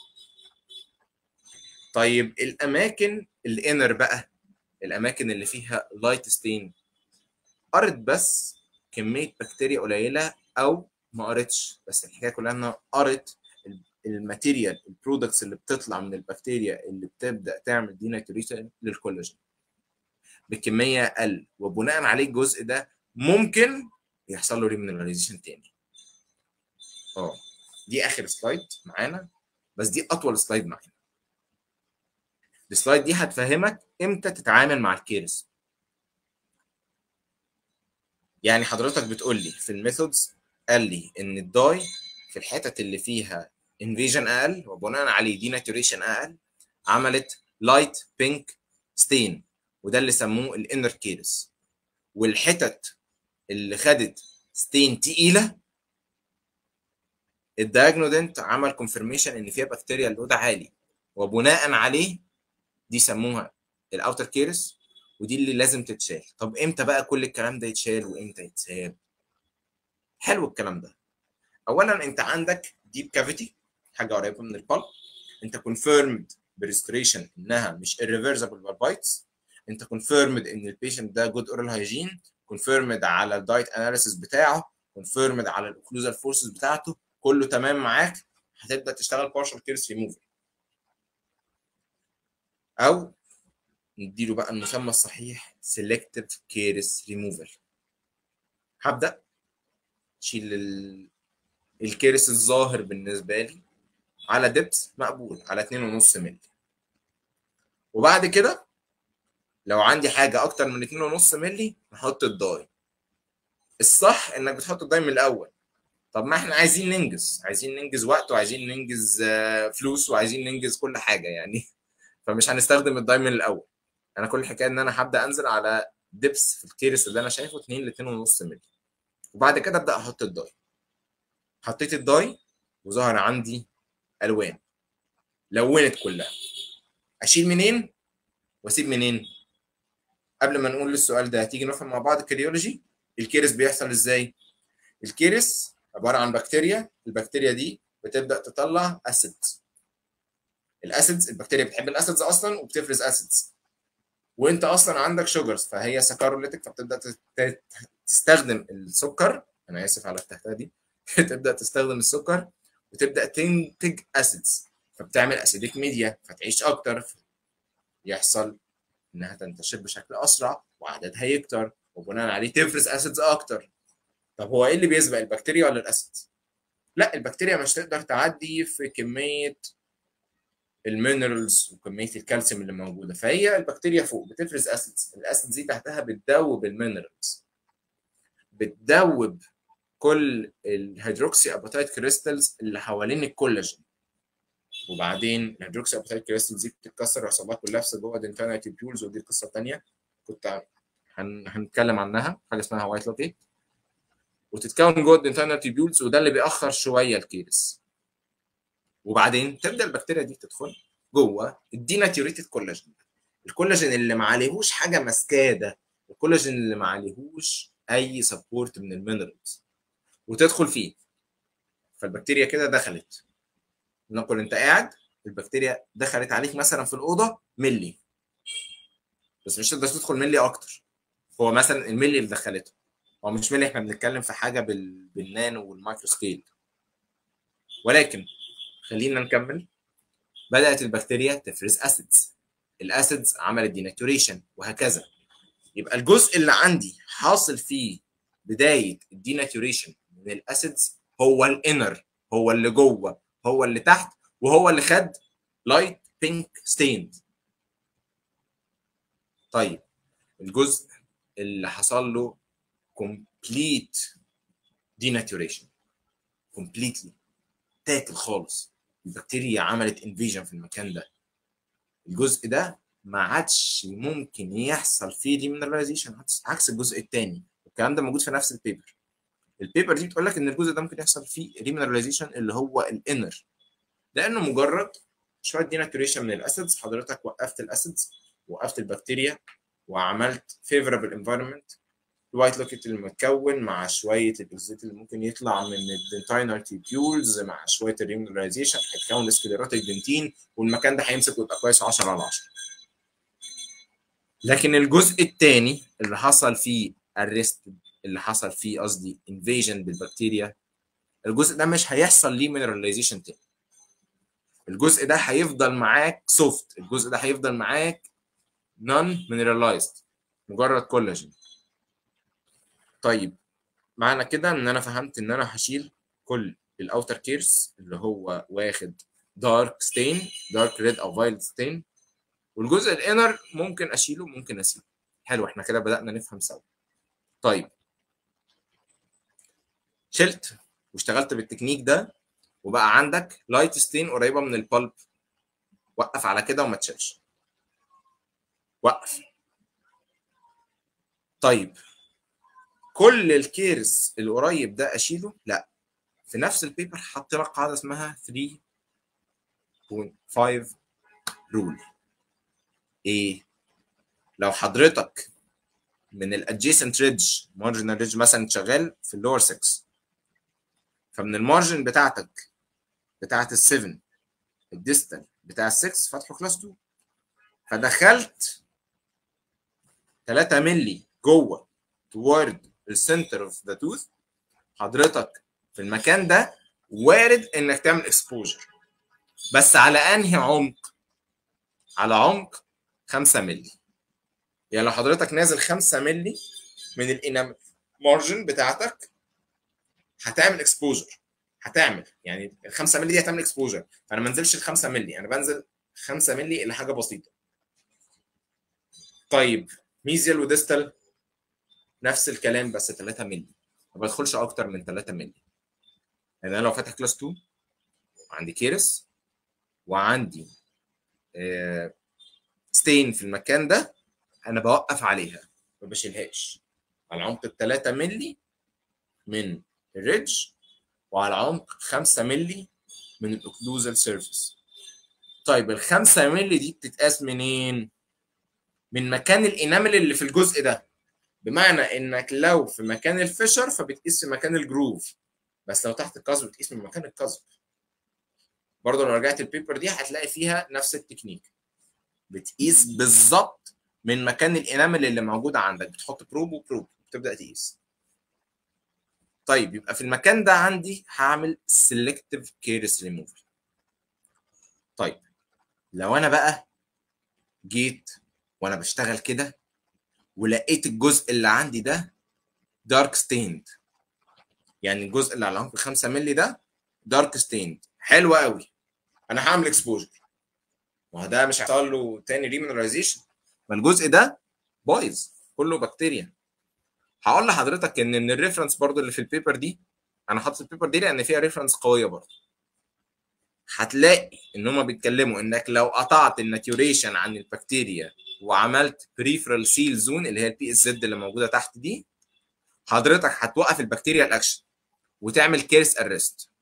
طيب الاماكن الانر بقى، الاماكن اللي فيها لايت ستين، قرت بس كميه بكتيريا قليله او ما قرتش، بس الحكايه كلها انها قرت الماتيريال البرودكتس اللي بتطلع من البكتيريا اللي بتبدا تعمل ديناتوريشن للكولاجين بكميه اقل، وبناء عليه الجزء ده ممكن يحصل له ريمينراليزيشن تاني. اه دي اخر سلايد معانا، بس دي اطول سلايد معانا. السلايد دي هتفهمك امتى تتعامل مع الكيرس. يعني حضرتك بتقول لي في الميثودز قال لي ان الداي في الحتت اللي فيها انفيجن اقل وبناء عليه دي ناتوريشن اقل عملت لايت بينك ستين، وده اللي سموه الانر كيرس. والحتت اللي خدت ستين تقيله الدايجنودنت عمل كونفirmation ان فيها بكتيريا اللود عالي، وبناء عليه دي سموها الاوتر كيرس، ودي اللي لازم تتشال. طب امتى بقى كل الكلام ده يتشال وامتى يتساب؟ حلو الكلام ده. اولا انت عندك ديب كافيتي، حاجه قريبه من البلب، انت كونفيرمد بريستريشن انها مش irreversible بالبايتس، انت كونفيرمد ان البيشنت ده جود اورال هايجين، كونفيرمد على الدايت اناليسيس بتاعه، كونفيرمد على الاوكلوزال فورسز بتاعته، كله تمام معاك، هتبدا تشتغل بارشال كيرس ريموفر. او نديله بقى المسمى الصحيح سيلكتيف كيرس ريموفر. هبدا اشيل الكيرس الظاهر بالنسبه لي على دبس مقبول على اتنين ونص مللي، وبعد كده لو عندي حاجه اكتر من اتنين ونص مللي نحط الداي. الصح انك بتحط الداي من الاول. طب ما احنا عايزين ننجز، عايزين ننجز وقت وعايزين ننجز فلوس وعايزين ننجز كل حاجه يعني فمش هنستخدم الداي من الاول. انا كل الحكايه ان انا هبدا انزل على دبس في الكيرس اللي انا شايفه اتنين ل اتنين ونص مللي، وبعد كده ابدا احط الداي. حطيت الداي وظهر عندي الوان لونت كلها، اشيل منين واسيب منين؟ قبل ما نقول السؤال ده هتيجي نفهم مع بعض الكريولوجي. الكيرس بيحصل ازاي؟ الكيرس عباره عن بكتيريا، البكتيريا دي بتبدا تطلع اسيدز. الاسيدز البكتيريا بتحب الاسيدز اصلا وبتفرز اسيدز، وانت اصلا عندك شوجرز فهي سكاروليتك، فبتبدا تستخدم السكر، انا اسف على التهته دي تبدا تستخدم السكر وتبدا تنتج اسيدز، فبتعمل اسيديك ميديا فتعيش اكتر، يحصل انها تنتشر بشكل اسرع وعددها يكتر وبناء عليه تفرز اسيدز اكتر. طب هو ايه اللي بيسبق البكتيريا ولا الاسيدز؟ لا، البكتيريا مش تقدر تعدي في كميه المينرالز وكميه الكالسيوم اللي موجوده، فهي البكتيريا فوق بتفرز اسيدز، الاسيدز دي تحتها بتدوب المينرالز، بتدوب كل الهيدروكسي اباتايت كريستالز اللي حوالين الكولاجين، وبعدين الهيدروكسي اباتايت كريستالز دي بتتكسر ويحصل لها كولابس جوه دنتانا تيبيولز، ودي قصه ثانيه كنت هن... هنتكلم عنها، حاجه اسمها وايت لوكيت، وتتكون جوه الدنتانا تيبيولز، وده اللي بيأخر شويه الكيرس. وبعدين تبدا البكتيريا دي تدخل جوه الديناتيوريتد كولاجين، الكولاجين اللي ما عليهوش حاجه ماسكاه ده، الكولاجين اللي ما عليهوش اي سبورت من المينرالز، وتدخل فيه. فالبكتيريا كده دخلت، نقول انت قاعد البكتيريا دخلت عليك مثلا في الاوضه ملي، بس مش تقدر تدخل ملي اكتر، هو مثلا الملي اللي دخلته هو مش ملي، احنا بنتكلم في حاجه بال... بالنانو والمايكرو سكيل. ولكن خلينا نكمل. بدات البكتيريا تفرز اسيدز، الاسيدز عملت ديناتوريشن وهكذا. يبقى الجزء اللي عندي حاصل فيه بدايه الديناتوريشن من الاسيدز هو الانر، هو اللي جوه، هو اللي تحت، وهو اللي خد لايت بينك ستيند. طيب الجزء اللي حصل له complete denaturation completely تاكل خالص، البكتيريا عملت انفيجن في المكان ده، الجزء ده ما عادش ممكن يحصل فيه ديمينراليزيشن عكس الجزء الثاني، والكلام ده موجود في نفس البيبر. البيبر دي بتقول لك ان الجزء ده ممكن يحصل فيه ديمينراليزيشن اللي هو الانر، لانه مجرد شويه ديناتوريشن من الاسيدز، حضرتك وقفت الاسيدز وقفت البكتيريا وعملت فيفورابل انفايرمنت، الوايت لوكيت المتكون مع شويه الاكزيت اللي ممكن يطلع من الدنتاينال تيبيولز مع شويه الريمينراليزيشن هيتكون السكليروتيك دنتين، والمكان ده هيمسك ويبقى كويس عشرة على عشرة. لكن الجزء الثاني اللي حصل فيه ارست، اللي حصل فيه قصدي انفيجن بالبكتيريا، الجزء ده مش هيحصل ليه مينراليزيشن تاني، الجزء ده هيفضل معاك سوفت، الجزء ده هيفضل معاك نون مينرالايزد، مجرد كولاجين. طيب معنى كده ان انا فهمت ان انا هشيل كل الاوتر كيرس اللي هو واخد دارك ستين، دارك ريد او فايلت ستين، والجزء الانر ممكن اشيله ممكن اسيبه. حلو، احنا كده بدأنا نفهم سوا. طيب شلت واشتغلت بالتكنيك ده وبقى عندك لايت ستين قريبه من البلب، وقف على كده وما تشيلش، وقف. طيب كل الكيرس القريب ده اشيله؟ لا، في نفس البيبر حط لك قاعده اسمها ثلاثة نقطة خمسة رول. ايه؟ لو حضرتك من الادجيسنت ريدج، مارجنال ريدج مثلا شغال في اللور ستة، فمن المارجن بتاعتك بتاعت ال سبعة الديستال بتاع ال ستة فاتحه كلاس اتنين، فدخلت ثلاثة مللي جوه توارد السنتر اوف ذا توث، حضرتك في المكان ده وارد انك تعمل اكسبوجر، بس على انهي عمق؟ على عمق خمسة مللي. يعني لو حضرتك نازل خمسة مللي من الانامل مارجن بتاعتك هتعمل اكسبوجر، هتعمل يعني ال خمسة مللي دي هتعمل اكسبوجر، فانا ما انزلش ال خمسة مللي، انا بنزل خمسة مللي الى حاجه بسيطه. طيب ميزيال وديستال نفس الكلام بس ثلاثة مللي، ما بدخلش اكتر من ثلاثة مللي. يعني انا لو فاتح كلاس اتنين وعندي كيرس وعندي آه ستين في المكان ده، انا بوقف عليها ما بشيلهاش على عمق ال ثلاثة مللي من الريدج وعلى عمق خمسة مللي من الاوكلوزال سيرفيس. طيب ال خمسة مللي دي بتتقاس منين؟ من مكان الانامل اللي في الجزء ده، بمعنى انك لو في مكان الفشر فبتقيس في مكان الجروف، بس لو تحت القصب بتقيس من مكان القصب. برضه لو رجعت البيبر دي هتلاقي فيها نفس التكنيك، بتقيس بالظبط من مكان الانامل اللي موجود عندك، بتحط بروب وبروب وتبدا تقيس. طيب يبقى في المكان ده عندي هعمل سيلكتيف كيرس ريموفل. طيب لو انا بقى جيت وانا بشتغل كده ولقيت الجزء اللي عندي ده دارك ستيند، يعني الجزء اللي على عمق خمسة مللي ده دارك ستيند، حلو قوي، انا هعمل اكسبوجر، ما هو ده مش هيحصل له تاني ريمينراليزيشن، ما الجزء ده بايظ كله بكتيريا. هقول لحضرتك ان ان الريفرنس برضو اللي في البيبر دي، انا حاطط البيبر دي لان فيها ريفرنس قويه برضو، هتلاقي ان هم بيتكلموا انك لو قطعت الناتيوريشن عن البكتيريا وعملت بريفرال سيل زون اللي هي البي اس زد اللي موجوده تحت دي، حضرتك هتوقف البكتيريا الاكشن وتعمل كيرس ارست.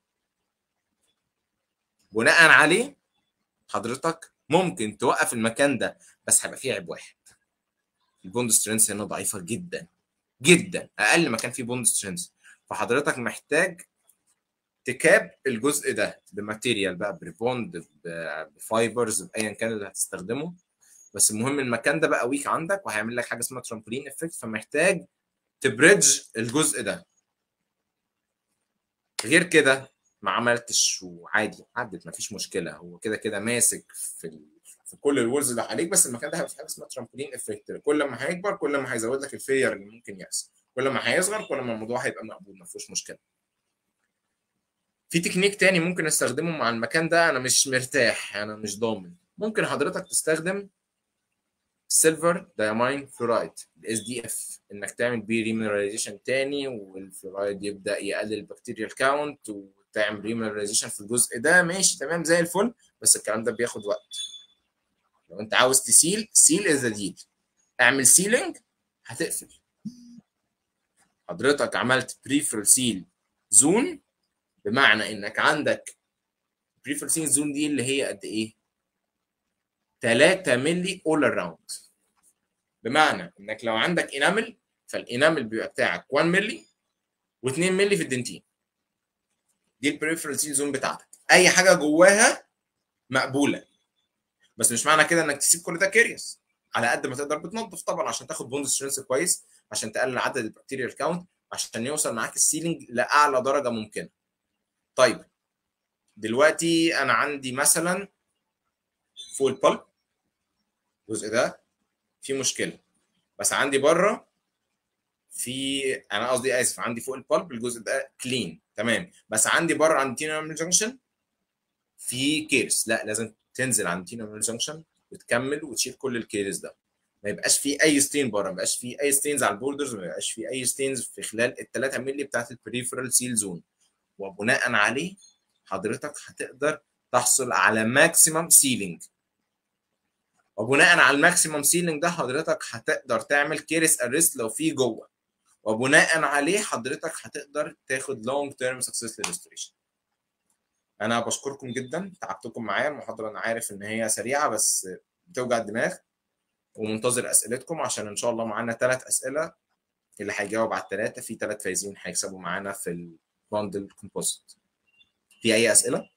بناء عليه حضرتك ممكن توقف المكان ده، بس هيبقى فيه عيب واحد، البوند سترينث هنا ضعيفه جدا جدا، اقل مكان فيه بوند سترينث، فحضرتك محتاج تكاب الجزء ده بماتيريال بقى، بريبوند، بفايبرز، بايا كان اللي هتستخدمه، بس المهم المكان ده بقى ويك عندك وهيعمل لك حاجه اسمها ترامبولين افكت، فمحتاج تبريدج الجزء ده. غير كده ما عملتش وعادي عدت مفيش مشكله، هو كده كده ماسك في ال... في كل الولز اللي عليك، بس المكان ده هيبقى في حاجه اسمها ترامبولين افكت، كل ما هيكبر كل ما هيزود لك الفيلير اللي ممكن يحصل، كل ما هيصغر كل ما الموضوع هيبقى مقبول ما فيهوش مشكله. في تكنيك تاني ممكن استخدمه مع المكان ده، انا مش مرتاح انا مش ضامن، ممكن حضرتك تستخدم سيلفر دايامين فلورايد الاس دي اف، انك تعمل بيه ريمينراليزيشن تاني والفلورايد يبدا يقلل البكتيريال كاونت وتعمل ريمينراليزيشن في الجزء ده، ماشي تمام زي الفل، بس الكلام ده بياخد وقت. لو انت عاوز تسيل سيل از ديل، اعمل سيلينج هتقفل. حضرتك عملت بريفرال سيل زون، بمعنى انك عندك بريفرال سيل زون دي اللي هي قد ايه؟ ثلاثة مللي اول اراوند، بمعنى انك لو عندك انامل فالانامل بيبقى بتاعك واحد مللي و2 مللي في الدنتين، دي البريفرال سيل زون بتاعتك، اي حاجه جواها مقبوله، بس مش معنى كده انك تسيب كل ده كيريوس، على قد ما تقدر بتنظف طبعا عشان تاخد بوند سترينث كويس، عشان تقلل عدد البكتيريال كاونت، عشان يوصل معاك السيلينج لاعلى درجه ممكنه. طيب دلوقتي انا عندي مثلا فوق البلب الجزء ده فيه مشكله، بس عندي بره في انا قصدي اسف عندي فوق البالب الجزء ده كلين تمام، بس عندي بره عند تينوميرال جنكشن في كيرس، لا لازم تنزل عند تينوميرال جنكشن وتكمل وتشيل كل الكيرس ده، ما يبقاش في اي ستين بره، ما يبقاش في اي ستينز على البوردرز، ما يبقاش في اي ستينز في خلال ال ثلاثة مللي بتاعت البريفرال سيل زون، وبناء عليه حضرتك هتقدر تحصل على ماكسيمم سيلينج، وبناء على الماكسيمم سيلينج ده حضرتك هتقدر تعمل كيرس اريست لو في جوه، وبناء عليه حضرتك هتقدر تاخد لونج تيرم سكسس ريستوريشن. انا بشكركم جدا، تعبتكم معايا المحاضره، انا عارف ان هي سريعه بس بتوجع الدماغ، ومنتظر اسئلتكم عشان ان شاء الله معانا ثلاث اسئله، اللي هيجاوب على الثلاثه في ثلاث فايزين هيكسبوا معانا في الباندل كومبوزيت. في اي اسئله؟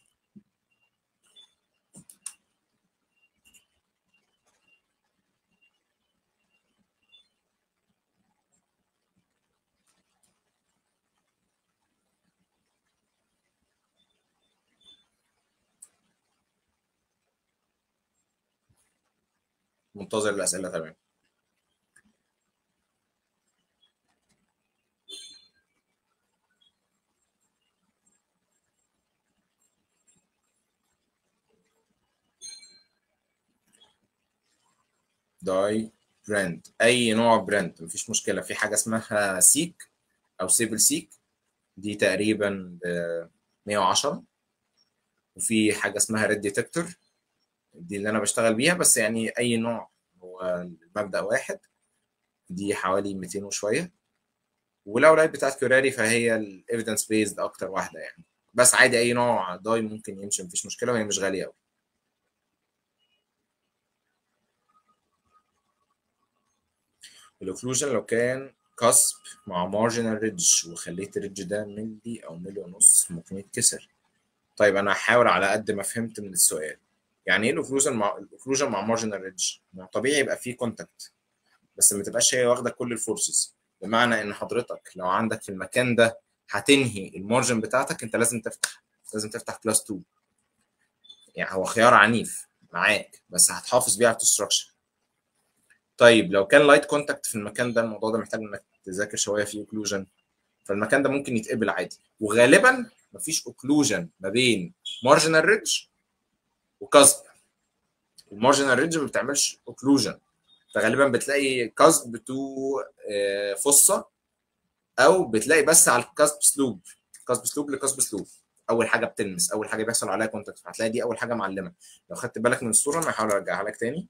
منتظر الاسئله. تمام. داي براند، اي نوع براند مفيش مشكله. في حاجه اسمها سيك او سيبل سيك، دي تقريبا ب مية وعشرة، وفي حاجه اسمها ريد ديتكتور، دي اللي انا بشتغل بيها، بس يعني اي نوع هو المبدا واحد، دي حوالي ميتين وشويه، والاوراق بتاعت كوراري فهي الايفيدنس بيزد اكتر واحده يعني، بس عادي اي نوع داي ممكن يمشي مفيش مشكله، وهي مش غاليه قوي. الاوكلوجن لو كان كاسب مع مارجنال ريدج وخليت الريدج ده ملي او ملي ونص ممكن يتكسر. طيب انا هحاول على قد ما فهمت من السؤال، يعني ايه الاوكلوجن مع الاوكلوجن مع مارجنال ريدج؟ طبيعي يبقى فيه كونتاكت، بس ما تبقاش هي واخده كل الفورسز، بمعنى ان حضرتك لو عندك في المكان ده هتنهي المارجن بتاعتك، انت لازم تفتح لازم تفتح كلاس اتنين، يعني هو خيار عنيف معاك بس هتحافظ بيه على الستراكشر. طيب لو كان لايت كونتاكت في المكان ده، الموضوع ده محتاج انك تذاكر شويه فيه اوكلوجن، فالمكان ده ممكن يتقبل عادي، وغالبا مفيش اوكلوجن ما بين مارجنال ريدج وكاسب. المارجنال ريدج ما بتعملش اوكلوجن، فغالبا بتلاقي كاسب تو فصه، او بتلاقي بس على الكاسب سلوب، كاسب سلوب لكاسب سلوب، اول حاجه بتلمس، اول حاجه بيحصل عليها كونتاكت، فهتلاقي دي اول حاجه معلمه. لو خدت بالك من الصوره انا هحاول ارجعها لك تاني.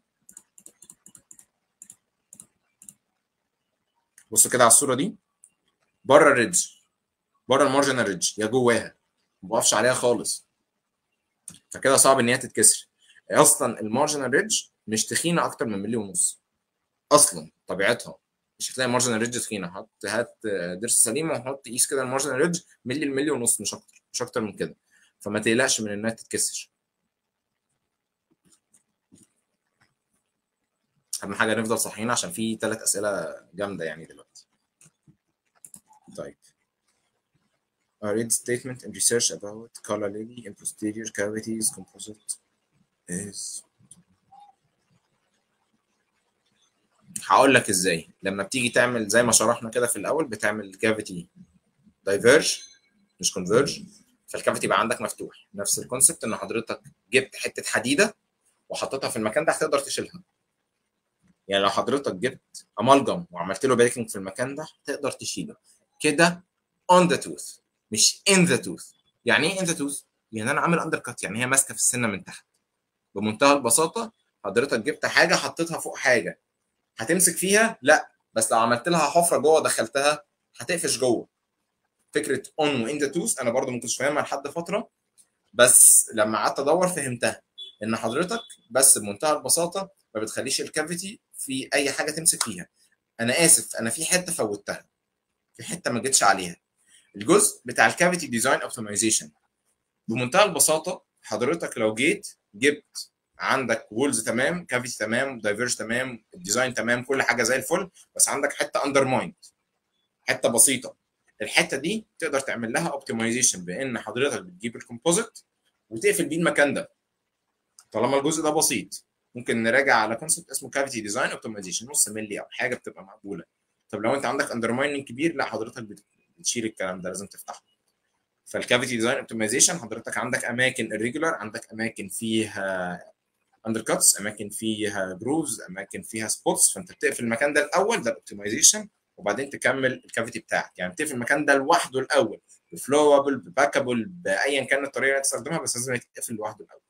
بص كده على الصوره دي، بره الريدج، بره المارجنال ريدج يا جواها، ما بقفش عليها خالص، فكده صعب ان هي تتكسر. اصلا المارجنال ريدج مش تخينه اكتر من ملي ونص اصلا، طبيعتها مش هتلاقي مارجنال ريدج تخينه، هات هات ضرس سليمه وحط قيس كده المارجنال ريدج ملي الملي ونص، مش اكتر مش اكتر من كده، فما تقلقش من انها تتكسر. اهم حاجه نفضل صاحيين عشان في ثلاث اسئله جامده يعني دلوقتي. طيب I read statement in research about calla lily in posterior cavities composite is. هقول لك ازاي. لما بتيجي تعمل زي ما شرحنا كده في الاول، بتعمل كافيتي دايفيرج مش كونفيرج، فالكافيتي يبقى عندك مفتوح، نفس الكونسبت ان حضرتك جبت حته حديده وحطيتها في المكان ده هتقدر تشيلها، يعني لو حضرتك جبت امالجم وعملت له بيكنج في المكان ده تقدر تشيله كده on the tooth مش in the tooth. يعني ايه in the tooth؟ يعني انا عامل اندر كات، يعني هي ماسكه في السنه من تحت بمنتهى البساطه. حضرتك جبت حاجه حطيتها فوق حاجه، هتمسك فيها؟ لا، بس لو عملت لها حفره جوه دخلتها هتقفش جوه. فكره اون وان ذا توث انا برضو ما كنتش فاهمها لحد فتره، بس لما قعدت ادور فهمتها، ان حضرتك بس بمنتهى البساطه ما بتخليش الكافيتي في اي حاجه تمسك فيها. انا اسف، انا في حته فوتها، في حته ما جيتش عليها، الجزء بتاع الكافيتي ديزاين اوبتمايزيشن. بمنتهى البساطه حضرتك لو جيت جبت عندك وولز تمام، كافيتي تمام، دايفيرج تمام، الديزاين تمام، كل حاجه زي الفل، بس عندك حته اندر مايند، حته بسيطه، الحته دي تقدر تعمل لها اوبتمايزيشن بان حضرتك بتجيب الكومبوزيت وتقفل بيه المكان ده. طالما الجزء ده بسيط، ممكن نراجع على كونسبت اسمه كافيتي ديزاين اوبتمايزيشن، نص ملي او حاجه بتبقى مقبوله، طب لو انت عندك اندرمايننج كبير، لا حضرتك بتشيل الكلام ده، لازم تفتحه. فالكافيتي ديزاين اوبتمايزيشن حضرتك عندك اماكن irregular، عندك اماكن فيها اندر كاتس، اماكن فيها جروفز، اماكن فيها سبوتس، فانت بتقفل المكان ده الاول، ده الاوبتمايزيشن، وبعدين تكمل الكافيتي بتاعك. يعني بتقفل المكان ده لوحده الاول بفلوبل بباكابل بايا كان الطريقه اللي هتستخدمها، بس لازم يتقفل لوحده الاول.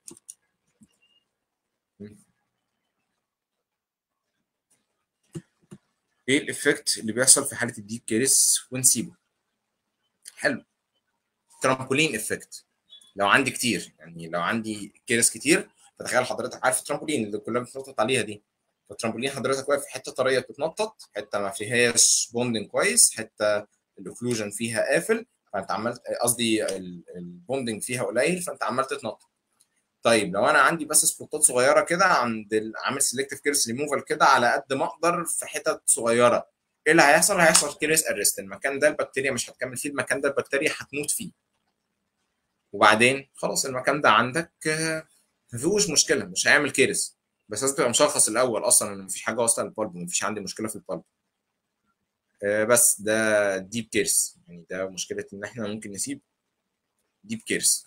ايه الايفكت اللي بيحصل في حاله الديب كيرس ونسيبه؟ حلو. ترامبولين افكت. لو عندي كتير، يعني لو عندي كيرس كتير، فتخيل حضرتك عارف الترامبولين اللي كلنا بنتنطط عليها دي، فالترامبولين حضرتك واقف في حته طريه بتتنطط، حته ما فيهاش بوندنج كويس، حته الاوكلوجن فيها قافل، فانت عملت قصدي البوندنج فيها قليل، فانت عمال تتنطط. طيب لو انا عندي بس سبوتات صغيره كده عند ال- عامل سيلكتيف كيرس ريموفال كده على قد ما اقدر في حتت صغيره، ايه اللي هيحصل؟ هيحصل كيرس ارست، المكان ده البكتيريا مش هتكمل فيه، المكان ده البكتيريا هتموت فيه، وبعدين خلاص المكان ده عندك آه، ما فيهوش مشكله، مش هيعمل كيرس. بس لازم تبقى مشخص الاول اصلا ان مفيش حاجه واصله للبلب، مفيش عندي مشكله في البلب. آه، بس ده ديب كيرس، يعني ده مشكله ان احنا ممكن نسيب ديب كيرس.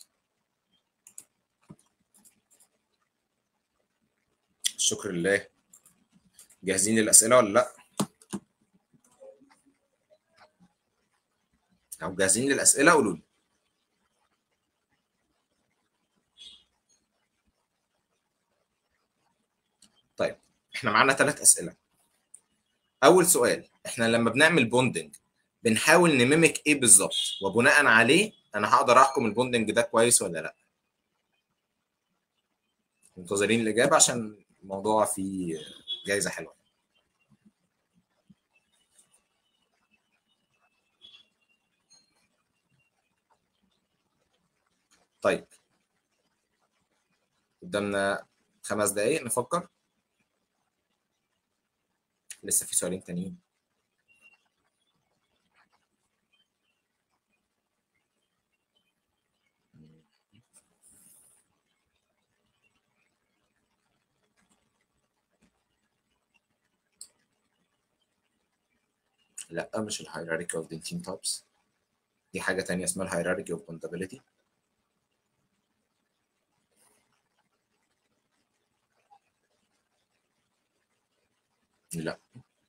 الشكر لله. جاهزين للاسئله ولا لا؟ او جاهزين للاسئله قولوا لي. طيب احنا معانا ثلاث اسئله. اول سؤال، احنا لما بنعمل بوندنج بنحاول نميمك ايه بالظبط، وبناء عليه انا هقدر احكم البوندنج ده كويس ولا لا. منتظرين الاجابه عشان الموضوع فيه جايزه حلوه. طيب قدامنا خمس دقايق نفكر، لسه في سؤالين تانيين. لا مش الهيراركي اوف دنتين توبس، دي حاجه تانية اسمها الهيراركي اوف كونتابيلتي. لا.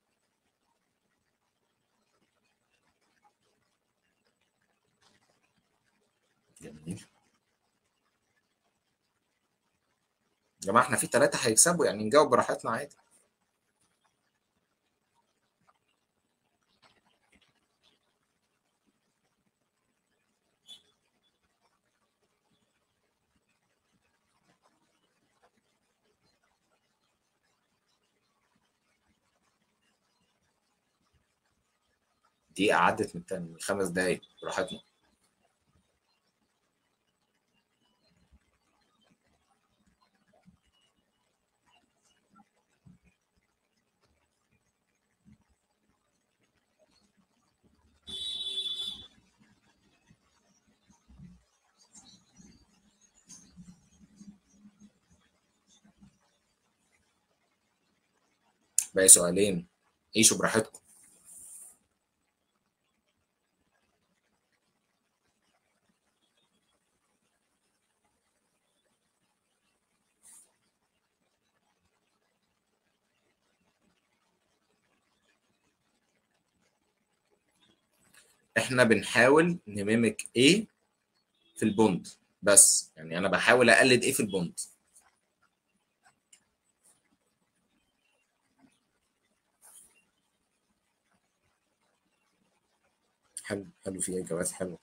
جميل. يا جماعه احنا في ثلاثه هيكسبوا، يعني نجاوب براحتنا عادي. دي عدت من من خمس دقايق، براحتنا. باقي سؤالين، عيشوا براحتكم. احنا بنحاول نميمك ايه في البوند، بس يعني انا بحاول اقلد ايه في البوند. حلو حلو، في اجابات حلوه.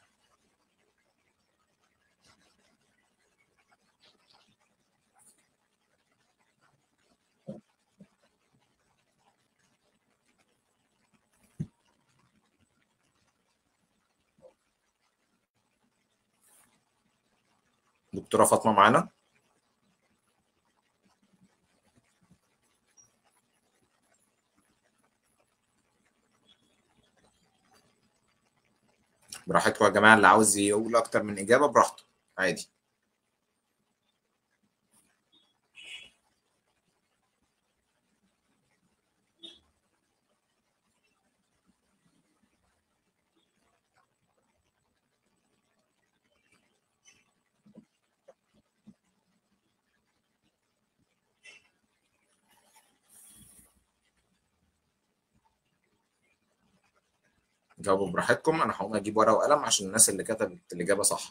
دكتوره فاطمه معانا؟ براحتكم يا جماعه، اللي عاوز يقول اكتر من اجابه براحته عادي. جاوبوا براحتكم، انا هقوم اجيب ورقه وقلم عشان الناس اللي كتبت الاجابه صح.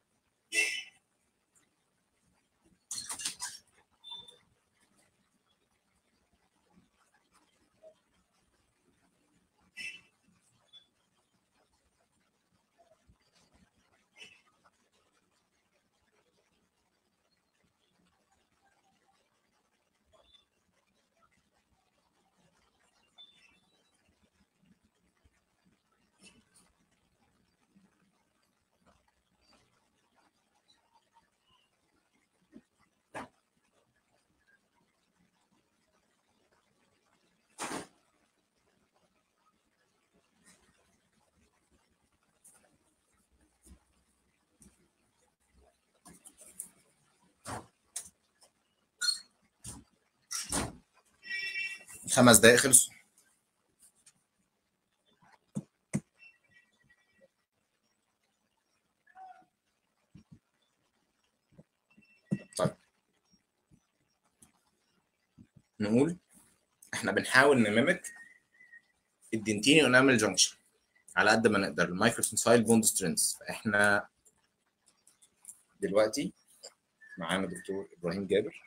خمس دقايق خلصوا. طيب نقول احنا بنحاول نميمك الدنتيني ونعمل جنكشن على قد ما نقدر، المايكروتنسايل بوند سترينث. فاحنا دلوقتي معانا دكتور ابراهيم جابر.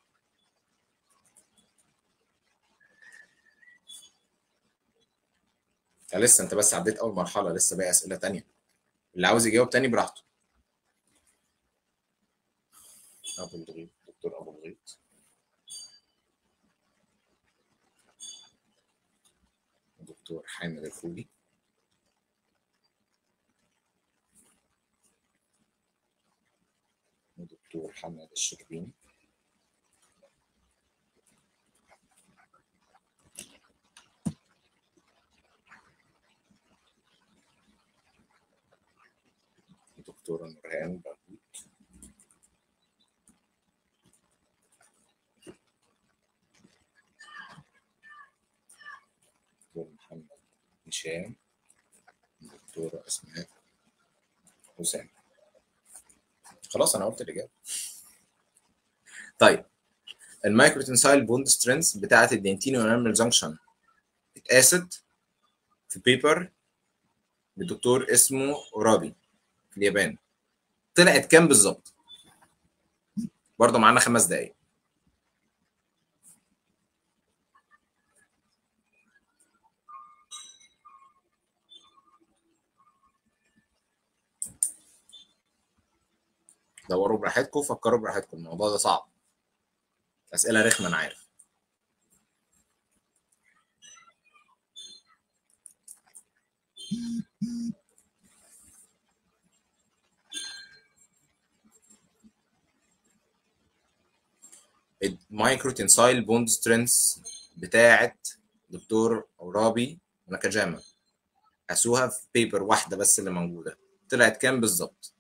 لسه انت بس عديت اول مرحله، لسه باقي اسئله تانية، اللي عاوز يجاوب تاني براحته. ابو الغيط، دكتور ابو الغيط. دكتور حامد الفولي. ودكتور حماد الشربيني. دكتورة نورهان برغوث. دكتور محمد هشام. دكتورة أسماء حسام. خلاص أنا قلت الإجابة. طيب المايكروتنسايل بوند سترينث بتاعة الدنتيني ونعمل جنكشن اتقاست في بيبر لدكتور اسمه اورابي في اليابان. طلعت كام بالظبط؟ برضه معانا خمس دقايق. دوروا براحتكم، فكروا براحتكم، الموضوع ده صعب، أسئلة رخمة أنا عارف. المايكروتنسايل بوند سترينث بتاعت دكتور اورابي وناكاجاما قاسوها في بيبر واحده بس اللي موجوده، طلعت كام بالظبط؟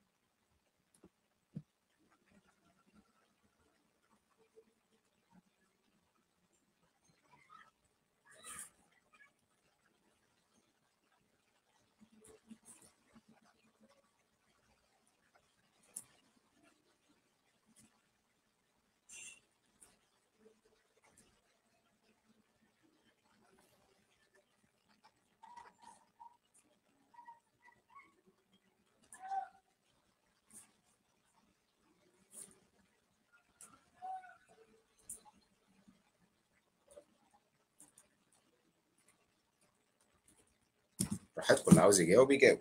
براحتكم، اللي عاوز يجاوب يجاوب.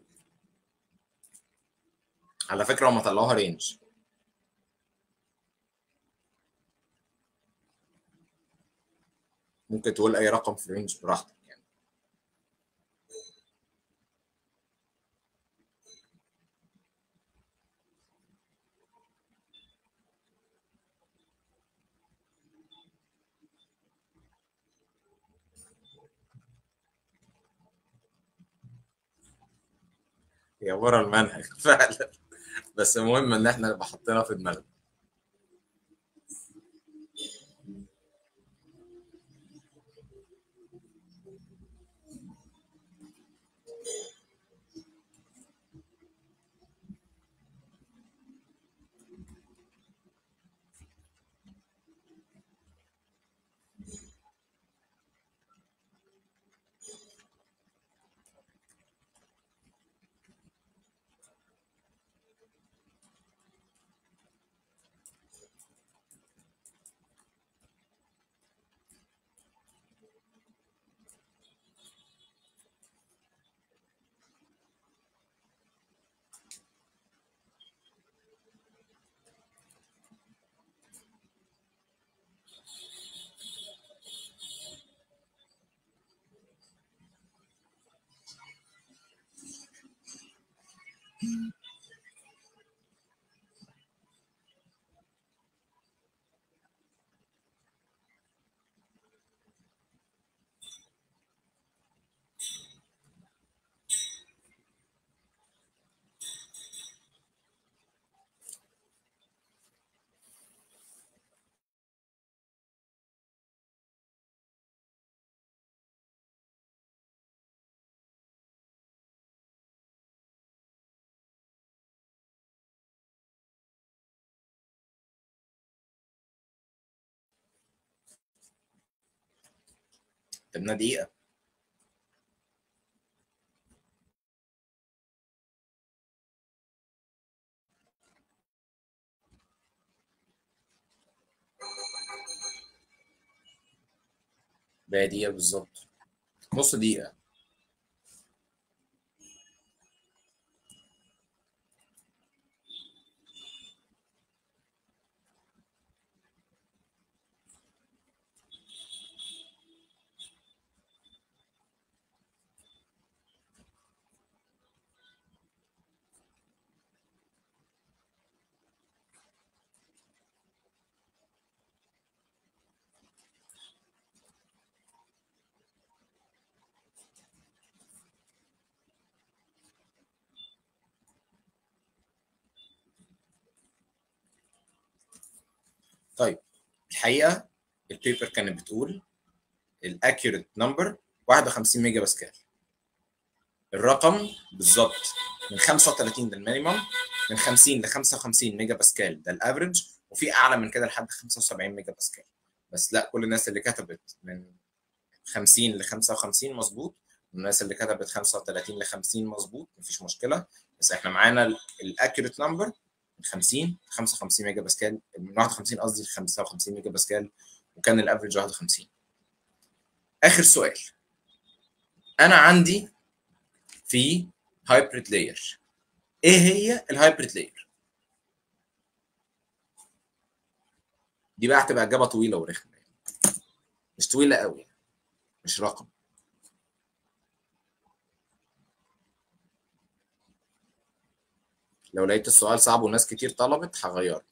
على فكره هم طلعوها رينج. ممكن تقول اي رقم في الرينج براحتك يعني. هي ورا المنهج فعلا، بس المهم ان احنا نبقى حاطينها في دماغنا. قدامنا دقيقة. بقى دقيقة بالظبط، نص دقيقة. طيب الحقيقة البيبر كانت بتقول الاكيوريت نمبر واحد وخمسين ميجا باسكال. الرقم بالظبط من خمسة وثلاثين ده المينيمم، من خمسين ل خمسة وخمسين ميجا باسكال ده الافريج، وفي اعلى من كده لحد خمسة وسبعين ميجا باسكال. بس لا، كل الناس اللي كتبت من خمسين ل خمسة وخمسين مظبوط، والناس اللي كتبت خمسة وثلاثين ل خمسين مظبوط، مفيش مشكله. بس احنا معانا الاكيوريت نمبر من خمسين ل خمسة وخمسين ميجا باسكال، من واحد وخمسين قصدي ل خمسة وخمسين ميجا باسكال، وكان الافريج واحد وخمسين. اخر سؤال، انا عندي في هايبريد لاير. ايه هي الهايبريد لاير؟ دي بقى هتبقى اجابه طويله ورخمه، مش طويله قوي، مش رقم. لو لقيت السؤال صعب وناس كتير طلبت هغيره.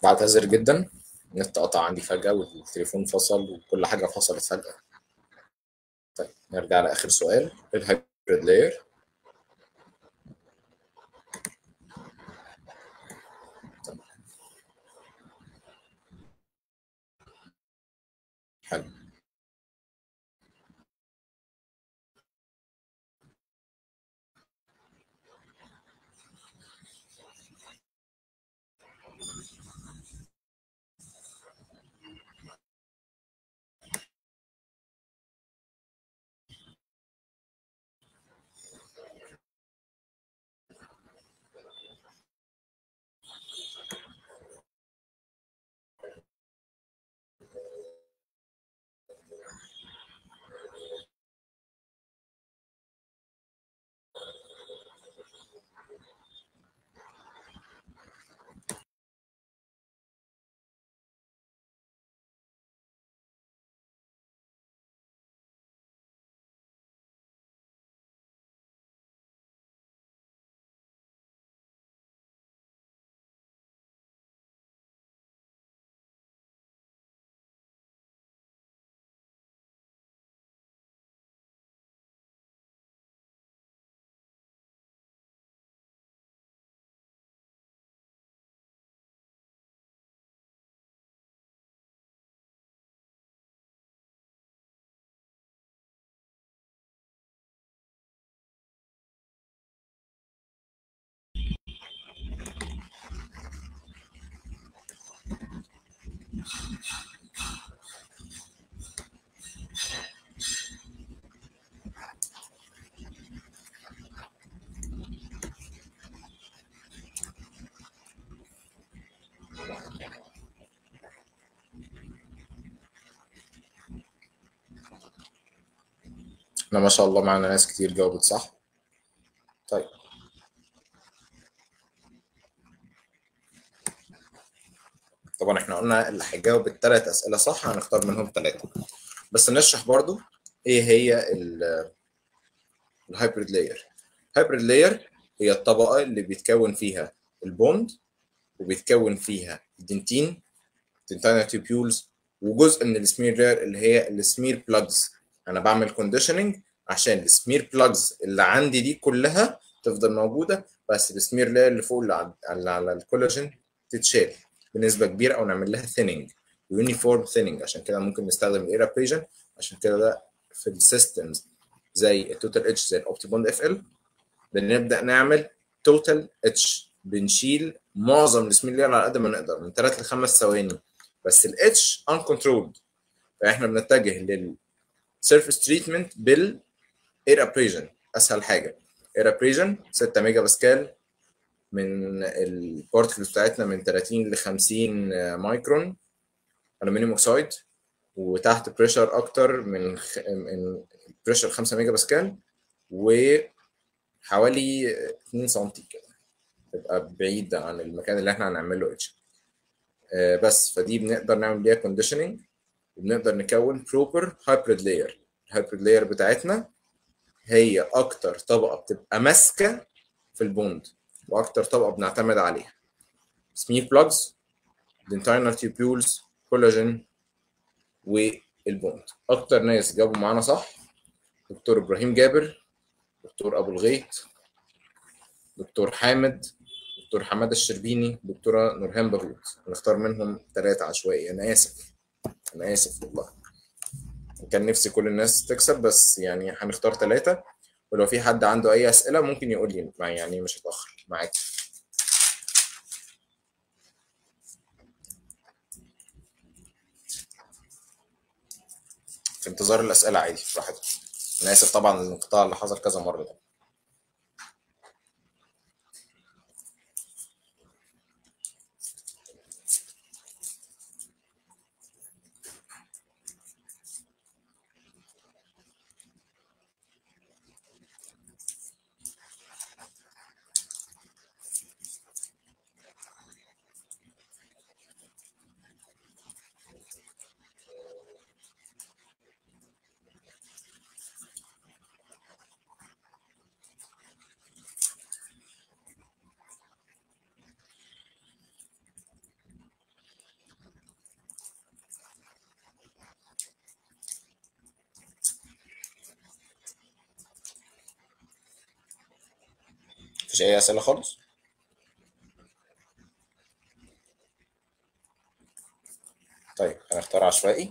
بعتذر جدا، النت قطع عندي فجأة والتليفون فصل وكل حاجة فصلت فجأة. طيب نرجع لآخر سؤال، الهايبريد لاير. حلو. احنا ما شاء الله معانا ناس كتير جاوبت صح. طيب طبعا احنا قلنا اللي هيجاوب الثلاث اسئله صح هنختار منهم ثلاثه، بس نشرح برضو ايه هي الهايبريد لاير. الهايبريد لاير هي الطبقه اللي بيتكون فيها البوند وبيتكون فيها الدنتين دنتينال تيبيولز وجزء من السمير لاير اللي هي السمير بلاجز. انا بعمل كونديشننج عشان السمير بلاجز اللي عندي دي كلها تفضل موجوده، بس السمير لاير اللي فوق اللي على, اللي على الكولاجين تتشال بنسبه كبيره او نعمل لها ثيننج يونيفورم ثيننج. عشان كده ممكن نستخدم الايرابريجن. عشان كده ده في السيستمز زي التوتال اتش زي الاوبتي بوند اف ال بنبدا نعمل توتال اتش، بنشيل معظم السمير لاير على قد ما نقدر من ثلاث لخمس ثواني، بس الاتش uncontrolled. فاحنا بنتجه للسيرفيس تريتمنت بالاير ابريجن. اسهل حاجه اير ابريجن ستة ميجا باسكال من البارتكلز بتاعتنا من ثلاثين ل خمسين مايكرون الومنيوم اوكسايد، وتحت بريشر اكتر من خ... من بريشر خمسة ميجا باسكال وحوالي اتنين سم كده، تبقى بعيد عن المكان اللي احنا هنعمل له اتش. آه بس فدي بنقدر نعمل بيها كونديشننج وبنقدر نكون بروبر هايبريد لاير. الهايبريد لاير بتاعتنا هي اكتر طبقه بتبقى ماسكه في البوند واكتر طبقه بنعتمد عليها. سمير بلاجز، دنتينال تيبيولز، كولاجين، والبوند. اكتر ناس جابوا معانا صح دكتور ابراهيم جابر، دكتور ابو الغيط، دكتور حامد، دكتور حماده الشربيني، دكتوره نورهان باروت. هنختار منهم ثلاثه عشوائي. انا اسف انا اسف والله، كان نفسي كل الناس تكسب بس يعني هنختار ثلاثه، ولو في حد عنده اي اسئله ممكن يقول لي يعني مش هتاخر معاك. في انتظار الاسئله عادي براحتك. انا اسف طبعا الانقطاع اللي حصل كذا مره ده. مفيش اي اسئله خالص؟ طيب هنختار عشوائي.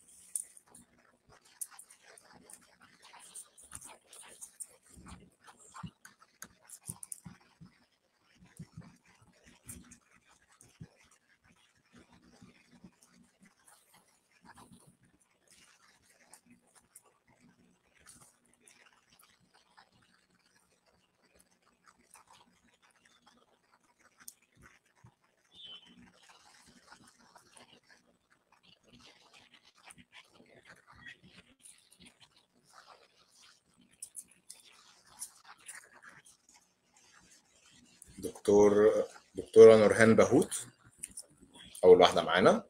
دكتور دكتورة نورهان باهوت أول واحدة معانا.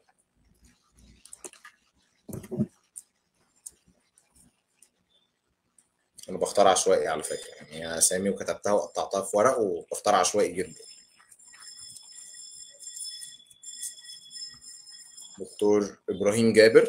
أنا بختار عشوائي على فكرة، يعني أسامي وكتبتها وقطعتها في ورق وبختار عشوائي جدا. دكتور إبراهيم جابر.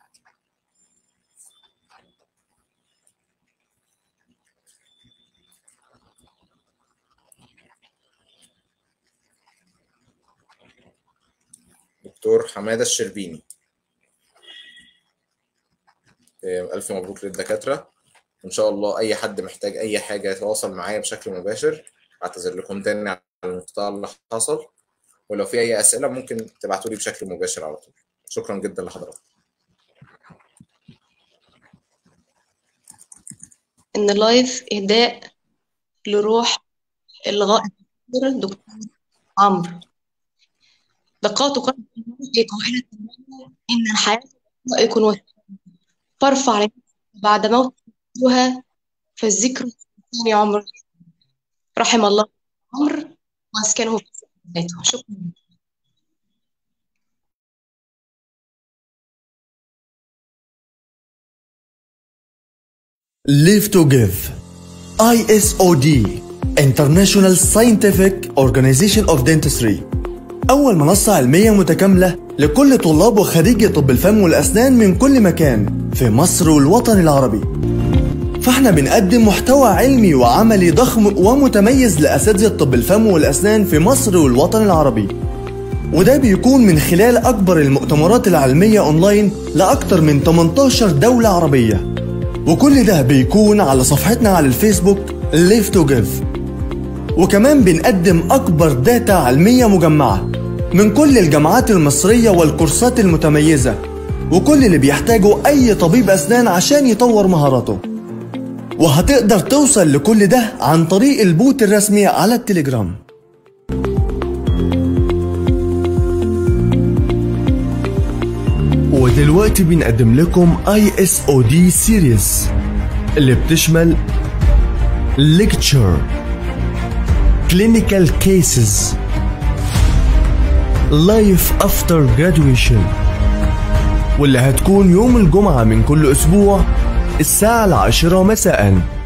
دكتور حمادة الشربيني. ألف مبروك للدكاترة، إن شاء الله أي حد محتاج أي حاجة يتواصل معايا بشكل مباشر. أعتذر لكم تاني على الانقطاع اللي حصل، ولو في أي أسئلة ممكن تبعتولي بشكل مباشر على طول. شكرا جدا لحضرتك. إن لايف إهداء لروح الغائب دكتور عمرو. دقات قلب المرء قائلة إن الحياة يكون وسيلة، فارفع لنفسك بعد موتها فالذكر ثاني عمر. رحم الله عمرو وأسكنه في جناته. شكرا. Live to Give I S O D International Scientific Organization of Dentistry، أول منصة علمية متكاملة لكل طلاب وخريجي طب الفم والأسنان من كل مكان في مصر والوطن العربي. فاحنا بنقدم محتوى علمي وعملي ضخم ومتميز لأساتذة طب الفم والأسنان في مصر والوطن العربي، وده بيكون من خلال أكبر المؤتمرات العلمية أونلاين لأكثر من ثمانية عشر دولة عربية، وكل ده بيكون على صفحتنا على الفيسبوك Live to Give. وكمان بنقدم أكبر داتا علمية مجمعة من كل الجامعات المصرية والكورسات المتميزة، وكل اللي بيحتاجه أي طبيب أسنان عشان يطور مهاراته. وهتقدر توصل لكل ده عن طريق البوت الرسمي على التليجرام. ودلوقتي بنقدم لكم آي إس أو دي Series اللي بتشمل Lecture، Clinical Cases، Life After Graduation، واللي هتكون يوم الجمعة من كل أسبوع الساعة العاشرة مساءً.